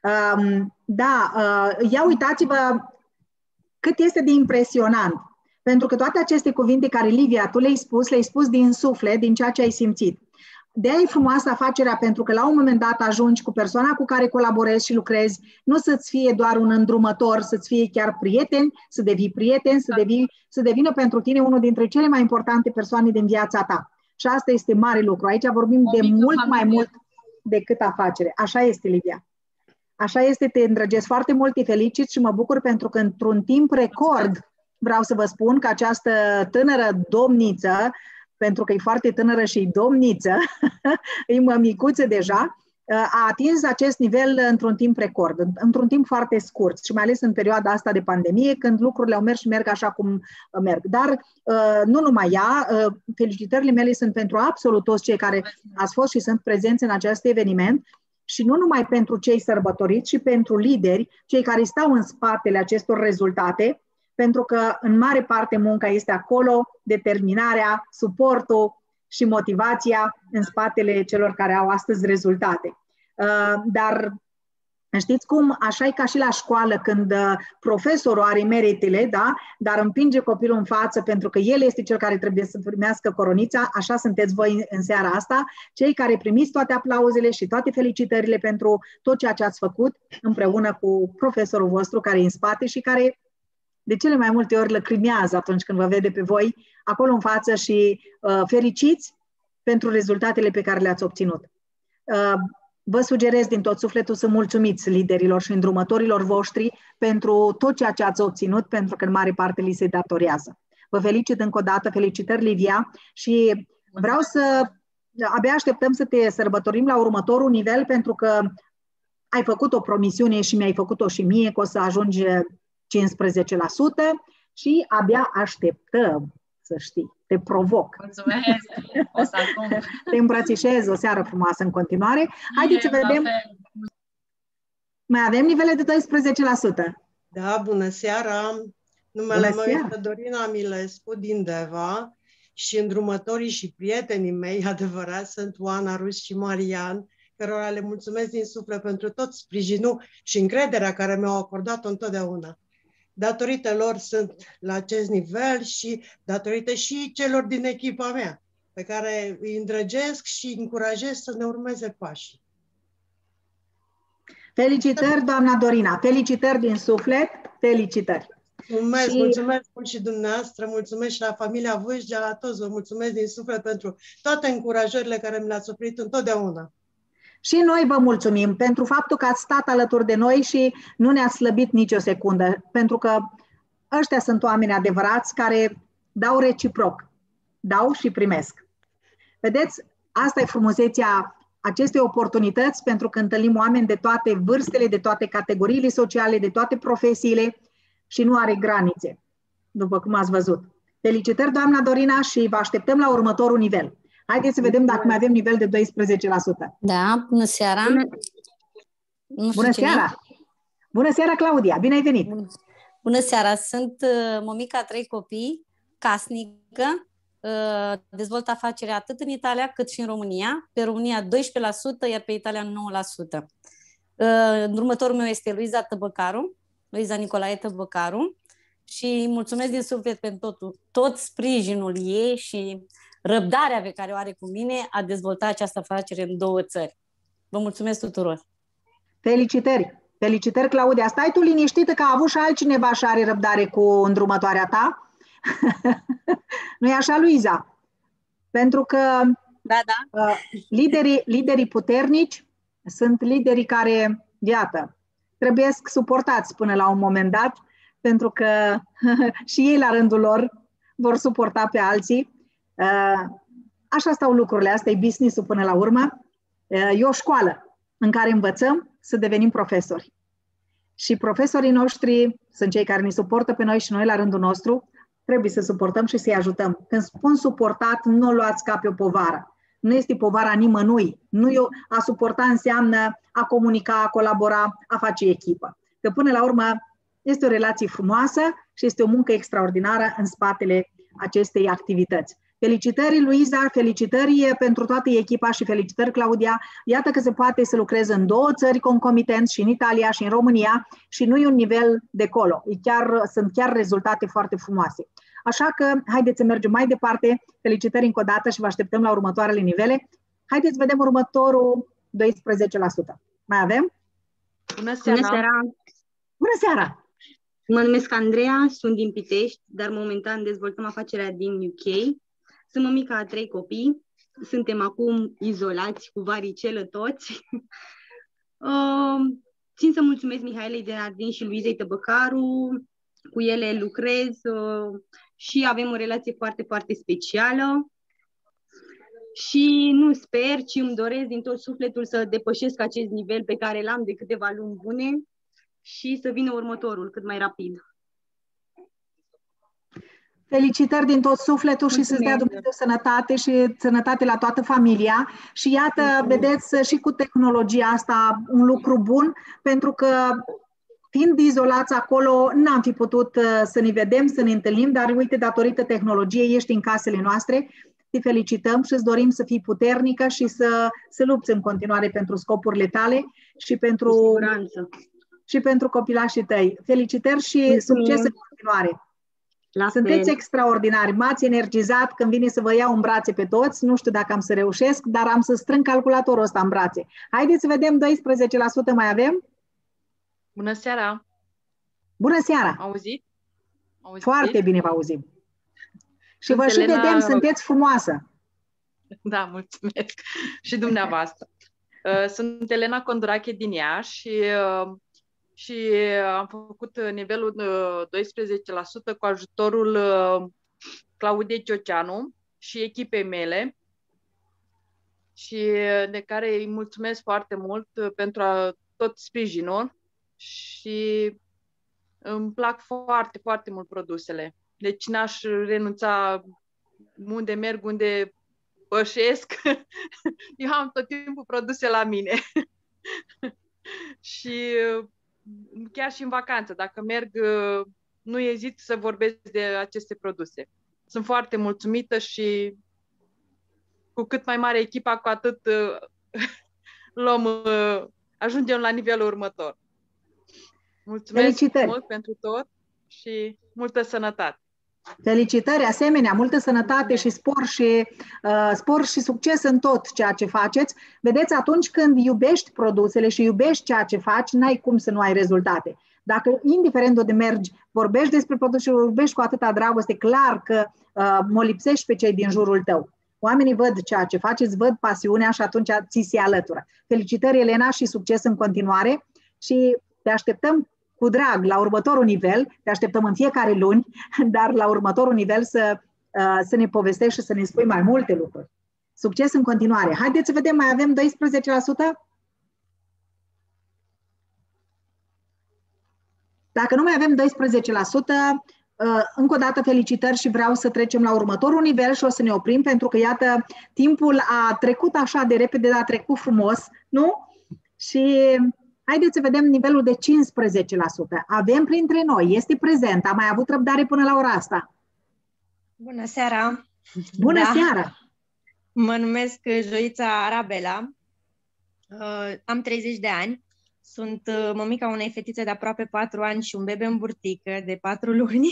Ia uitați-vă cât este de impresionant. Pentru că toate aceste cuvinte care, Livia, tu le-ai spus din suflet, din ceea ce ai simțit. De-aia e frumoasă afacerea, pentru că la un moment dat ajungi cu persoana cu care colaborezi și lucrezi, nu să-ți fie doar un îndrumător, să-ți fie chiar prieten, să devii prieten, să devină pentru tine unul dintre cele mai importante persoane din viața ta. Și asta este mare lucru. Aici vorbim de mult mai mult decât afacere. Așa este, Livia. Așa este, te îndrăgesc foarte mult, te felicit și mă bucur pentru că într-un timp record vreau să vă spun că această tânără domniță, pentru că e foarte tânără și e domniță, e mămicuță deja, a atins acest nivel într-un timp record, într-un timp foarte scurt și mai ales în perioada asta de pandemie, când lucrurile au mers și merg așa cum merg. Dar nu numai ea, felicitările mele sunt pentru absolut toți cei care ați fost și sunt prezenți în acest eveniment și nu numai pentru cei sărbătoriți, ci pentru lideri, cei care stau în spatele acestor rezultate, pentru că în mare parte munca este acolo, determinarea, suportul și motivația în spatele celor care au astăzi rezultate. Dar știți cum? Așa e ca și la școală, când profesorul are meritele, da? Dar împinge copilul în față pentru că el este cel care trebuie să primească coronița, așa sunteți voi în seara asta, cei care primiți toate aplauzele și toate felicitările pentru tot ceea ce ați făcut împreună cu profesorul vostru care e în spate și care de cele mai multe ori lăcrimează atunci când vă vede pe voi acolo în față și fericiți pentru rezultatele pe care le-ați obținut. Vă sugerez din tot sufletul să mulțumiți liderilor și îndrumătorilor voștri pentru tot ceea ce ați obținut, pentru că în mare parte li se datorează. Vă felicit încă o dată, felicitări, Livia, și vreau să, abia așteptăm să te sărbătorim la următorul nivel, pentru că ai făcut o promisiune și mi-ai făcut-o și mie, că o să ajungi 15% și abia așteptăm, să știi, te provoc. Mulțumesc! O să acum. Te îmbrățișez, o seară frumoasă în continuare. Haideți să vedem. Mai avem nivele de 12%. Da, bună seara! Numele meu este Dorina Milescu din Deva și îndrumătorii și prietenii mei adevărați sunt Oana, Rus și Marian, cărora le mulțumesc din suflet pentru tot sprijinul și încrederea care mi-au acordat-o întotdeauna. Datorită lor sunt la acest nivel și datorită și celor din echipa mea, pe care îi îndrăgesc și încurajez să ne urmeze pașii. Felicitări, doamna Dorina! Felicitări din suflet! Felicitări! Mulțumesc, mulțumesc mult și dumneavoastră, mulțumesc și la familia Vâșgea, la toți vă mulțumesc din suflet pentru toate încurajările care mi le-ați oferit întotdeauna. Și noi vă mulțumim pentru faptul că ați stat alături de noi și nu ne-ați slăbit nicio secundă, pentru că ăștia sunt oameni adevărați care dau reciproc. Dau și primesc. Vedeți, asta e frumusețea acestei oportunități, pentru că întâlnim oameni de toate vârstele, de toate categoriile sociale, de toate profesiile și nu are granițe, după cum ați văzut. Felicitări, doamna Dorina, și vă așteptăm la următorul nivel. Haideți să vedem dacă mai avem nivel de 12%. Da, bună seara! Bună seara! Bună seara, Claudia! Bine ai venit! Bună seara! Sunt mămica a 3 copii, casnică, dezvolt afaceri atât în Italia cât și în România. Pe România 12%, iar pe Italia 9%. Îndrumătorul meu este Luiza Tăbăcaru, Luiza Nicolae Tăbăcaru, și îi mulțumesc din suflet pentru tot sprijinul ei și răbdarea pe care o are cu mine a dezvolta această afacere în 2 țări. Vă mulțumesc tuturor! Felicitări! Felicitări, Claudia! Stai tu liniștită că a avut și altcineva și are răbdare cu îndrumătoarea ta. Nu-i așa, Luiza? Pentru că liderii puternici sunt liderii care, iată, trebuie suportați până la un moment dat, pentru că și ei la rândul lor vor suporta pe alții. Așa stau lucrurile, asta e business-ul până la urmă. E o școală în care învățăm să devenim profesori. Și profesorii noștri sunt cei care ne suportă pe noi și noi la rândul nostru trebuie să suportăm și să-i ajutăm. Când spun suportat, nu o luați ca pe o povară. Nu este povara nimănui. A suporta înseamnă a comunica, a colabora, a face echipă. Că până la urmă este o relație frumoasă și este o muncă extraordinară în spatele acestei activități. Felicitări, Luiza, felicitări pentru toată echipa și felicitări, Claudia. Iată că se poate să lucreze în 2 țări concomitent, și în Italia și în România, și nu e un nivel de colo. Sunt chiar rezultate foarte frumoase. Așa că haideți să mergem mai departe. Felicitări încă o dată și vă așteptăm la următoarele nivele. Haideți să vedem următorul 12%. Mai avem? Bună seara! Bună seara! Bună seara! Mă numesc Andreea, sunt din Pitești, dar momentan dezvoltăm afacerea din UK. Sunt mămica a 3 copii, suntem acum izolați cu varicelă toți. Țin să mulțumesc Mihaelei de Nardin și Luizei Tăbăcaru, cu ele lucrez și avem o relație foarte, foarte specială. Și nu sper, ci îmi doresc din tot sufletul să depășesc acest nivel pe care l-am de câteva luni bune și să vină următorul cât mai rapid. Felicitări din tot sufletul. Mulțumesc. Și să-ți dea Dumnezeu sănătate și sănătate la toată familia. Și iată, vedeți, și cu tehnologia asta un lucru bun, pentru că fiind izolați acolo, n-am fi putut să ne vedem, să ne întâlnim, dar uite, datorită tehnologiei, ești în casele noastre. Te felicităm și îți dorim să fii puternică și să lupți în continuare pentru scopurile tale și pentru copilașii tăi. Felicitări și succes în continuare! Sunteți extraordinari, m-ați energizat când vine să vă iau în brațe pe toți, nu știu dacă am să reușesc, dar am să strâng calculatorul ăsta în brațe. Haideți să vedem, 12% mai avem? Bună seara! Bună seara! Auzit? Foarte bine vă auzim. Și vă și vedem, sunteți frumoasă. Da, mulțumesc. Și dumneavoastră. Sunt Elena Condurache din Iași și am făcut nivelul 12% cu ajutorul Claudiei Cioceanu și echipei mele, și de care îi mulțumesc foarte mult pentru tot sprijinul și îmi plac foarte, foarte mult produsele. Deci n-aș renunța unde merg, unde pășesc. Eu am tot timpul produse la mine. Și chiar și în vacanță, dacă merg, nu ezit să vorbesc de aceste produse. Sunt foarte mulțumită și cu cât mai mare echipa, cu atât ajungem la nivelul următor. Mulțumesc mult pentru tot și multă sănătate! Felicitări, asemenea, multă sănătate și spor și succes în tot ceea ce faceți. Vedeți, atunci când iubești produsele și iubești ceea ce faci, n-ai cum să nu ai rezultate. Dacă, indiferent unde mergi, vorbești despre produs și vorbești cu atâta dragoste, clar că molipsești pe cei din jurul tău. Oamenii văd ceea ce faci, îți văd pasiunea și atunci ți se alătură. Felicitări, Elena, și succes în continuare și te așteptăm cu drag la următorul nivel, te așteptăm în fiecare luni, dar la următorul nivel să ne povestești și să ne spui mai multe lucruri. Succes în continuare! Haideți să vedem, mai avem 12%? Dacă nu mai avem 12%, încă o dată felicitări și vreau să trecem la următorul nivel și o să ne oprim, pentru că, iată, timpul a trecut așa de repede, dar a trecut frumos, nu? Și haideți să vedem nivelul de 15%. Avem printre noi, este prezent, am mai avut răbdare până la ora asta. Bună seara! Bună seara! Mă numesc Joița Arabela, am 30 de ani, sunt mămica unei fetițe de aproape 4 ani și un bebe în burtică de 4 luni.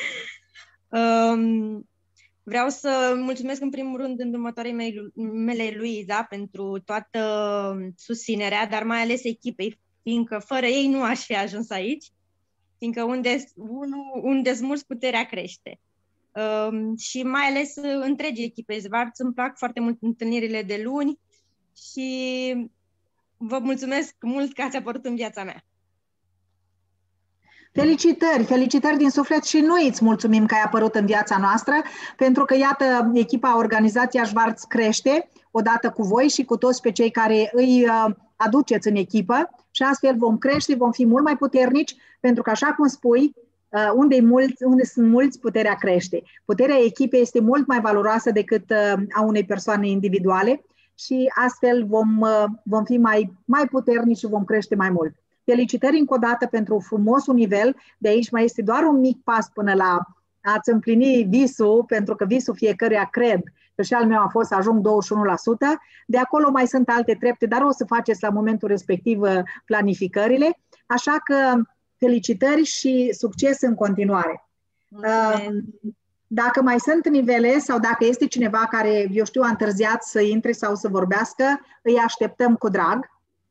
Vreau să mulțumesc în primul rând îndrumătoarei mele, Luiza, pentru toată susținerea, dar mai ales echipei, fiindcă fără ei nu aș fi ajuns aici, fiindcă unde smulți puterea crește. Și mai ales întregii echipe Schwarz, îmi plac foarte mult întâlnirile de luni și vă mulțumesc mult că ați apărut în viața mea. Felicitări, felicitări din suflet și noi îți mulțumim că ai apărut în viața noastră, pentru că, iată, echipa Organizația Schwarz crește odată cu voi și cu toți pe cei care îi aduceți în echipă și astfel vom crește, vom fi mult mai puternici, pentru că, așa cum spui, unde sunt mulți, puterea crește. Puterea echipei este mult mai valoroasă decât a unei persoane individuale și astfel vom fi mai puternici și vom crește mai mult. Felicitări încă o dată pentru frumosul nivel. De aici mai este doar un mic pas până la a-ți împlini visul, pentru că visul fiecăruia, cred, că și al meu a fost să ajung 21%. De acolo mai sunt alte trepte, dar o să faceți la momentul respectiv planificările. Așa că felicitări și succes în continuare. Dacă mai sunt nivele sau dacă este cineva care, eu știu, a întârziat să intre sau să vorbească, îi așteptăm cu drag.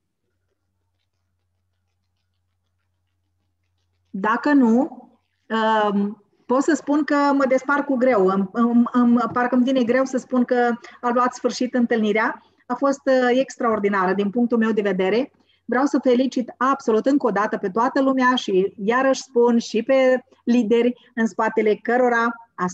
Dacă nu, pot să spun că mă desparc cu greu. Parcă îmi vine greu să spun că a luat sfârșit întâlnirea. A fost extraordinară din punctul meu de vedere. Vreau să felicit absolut încă o dată pe toată lumea și iarăși spun și pe lideri în spatele cărora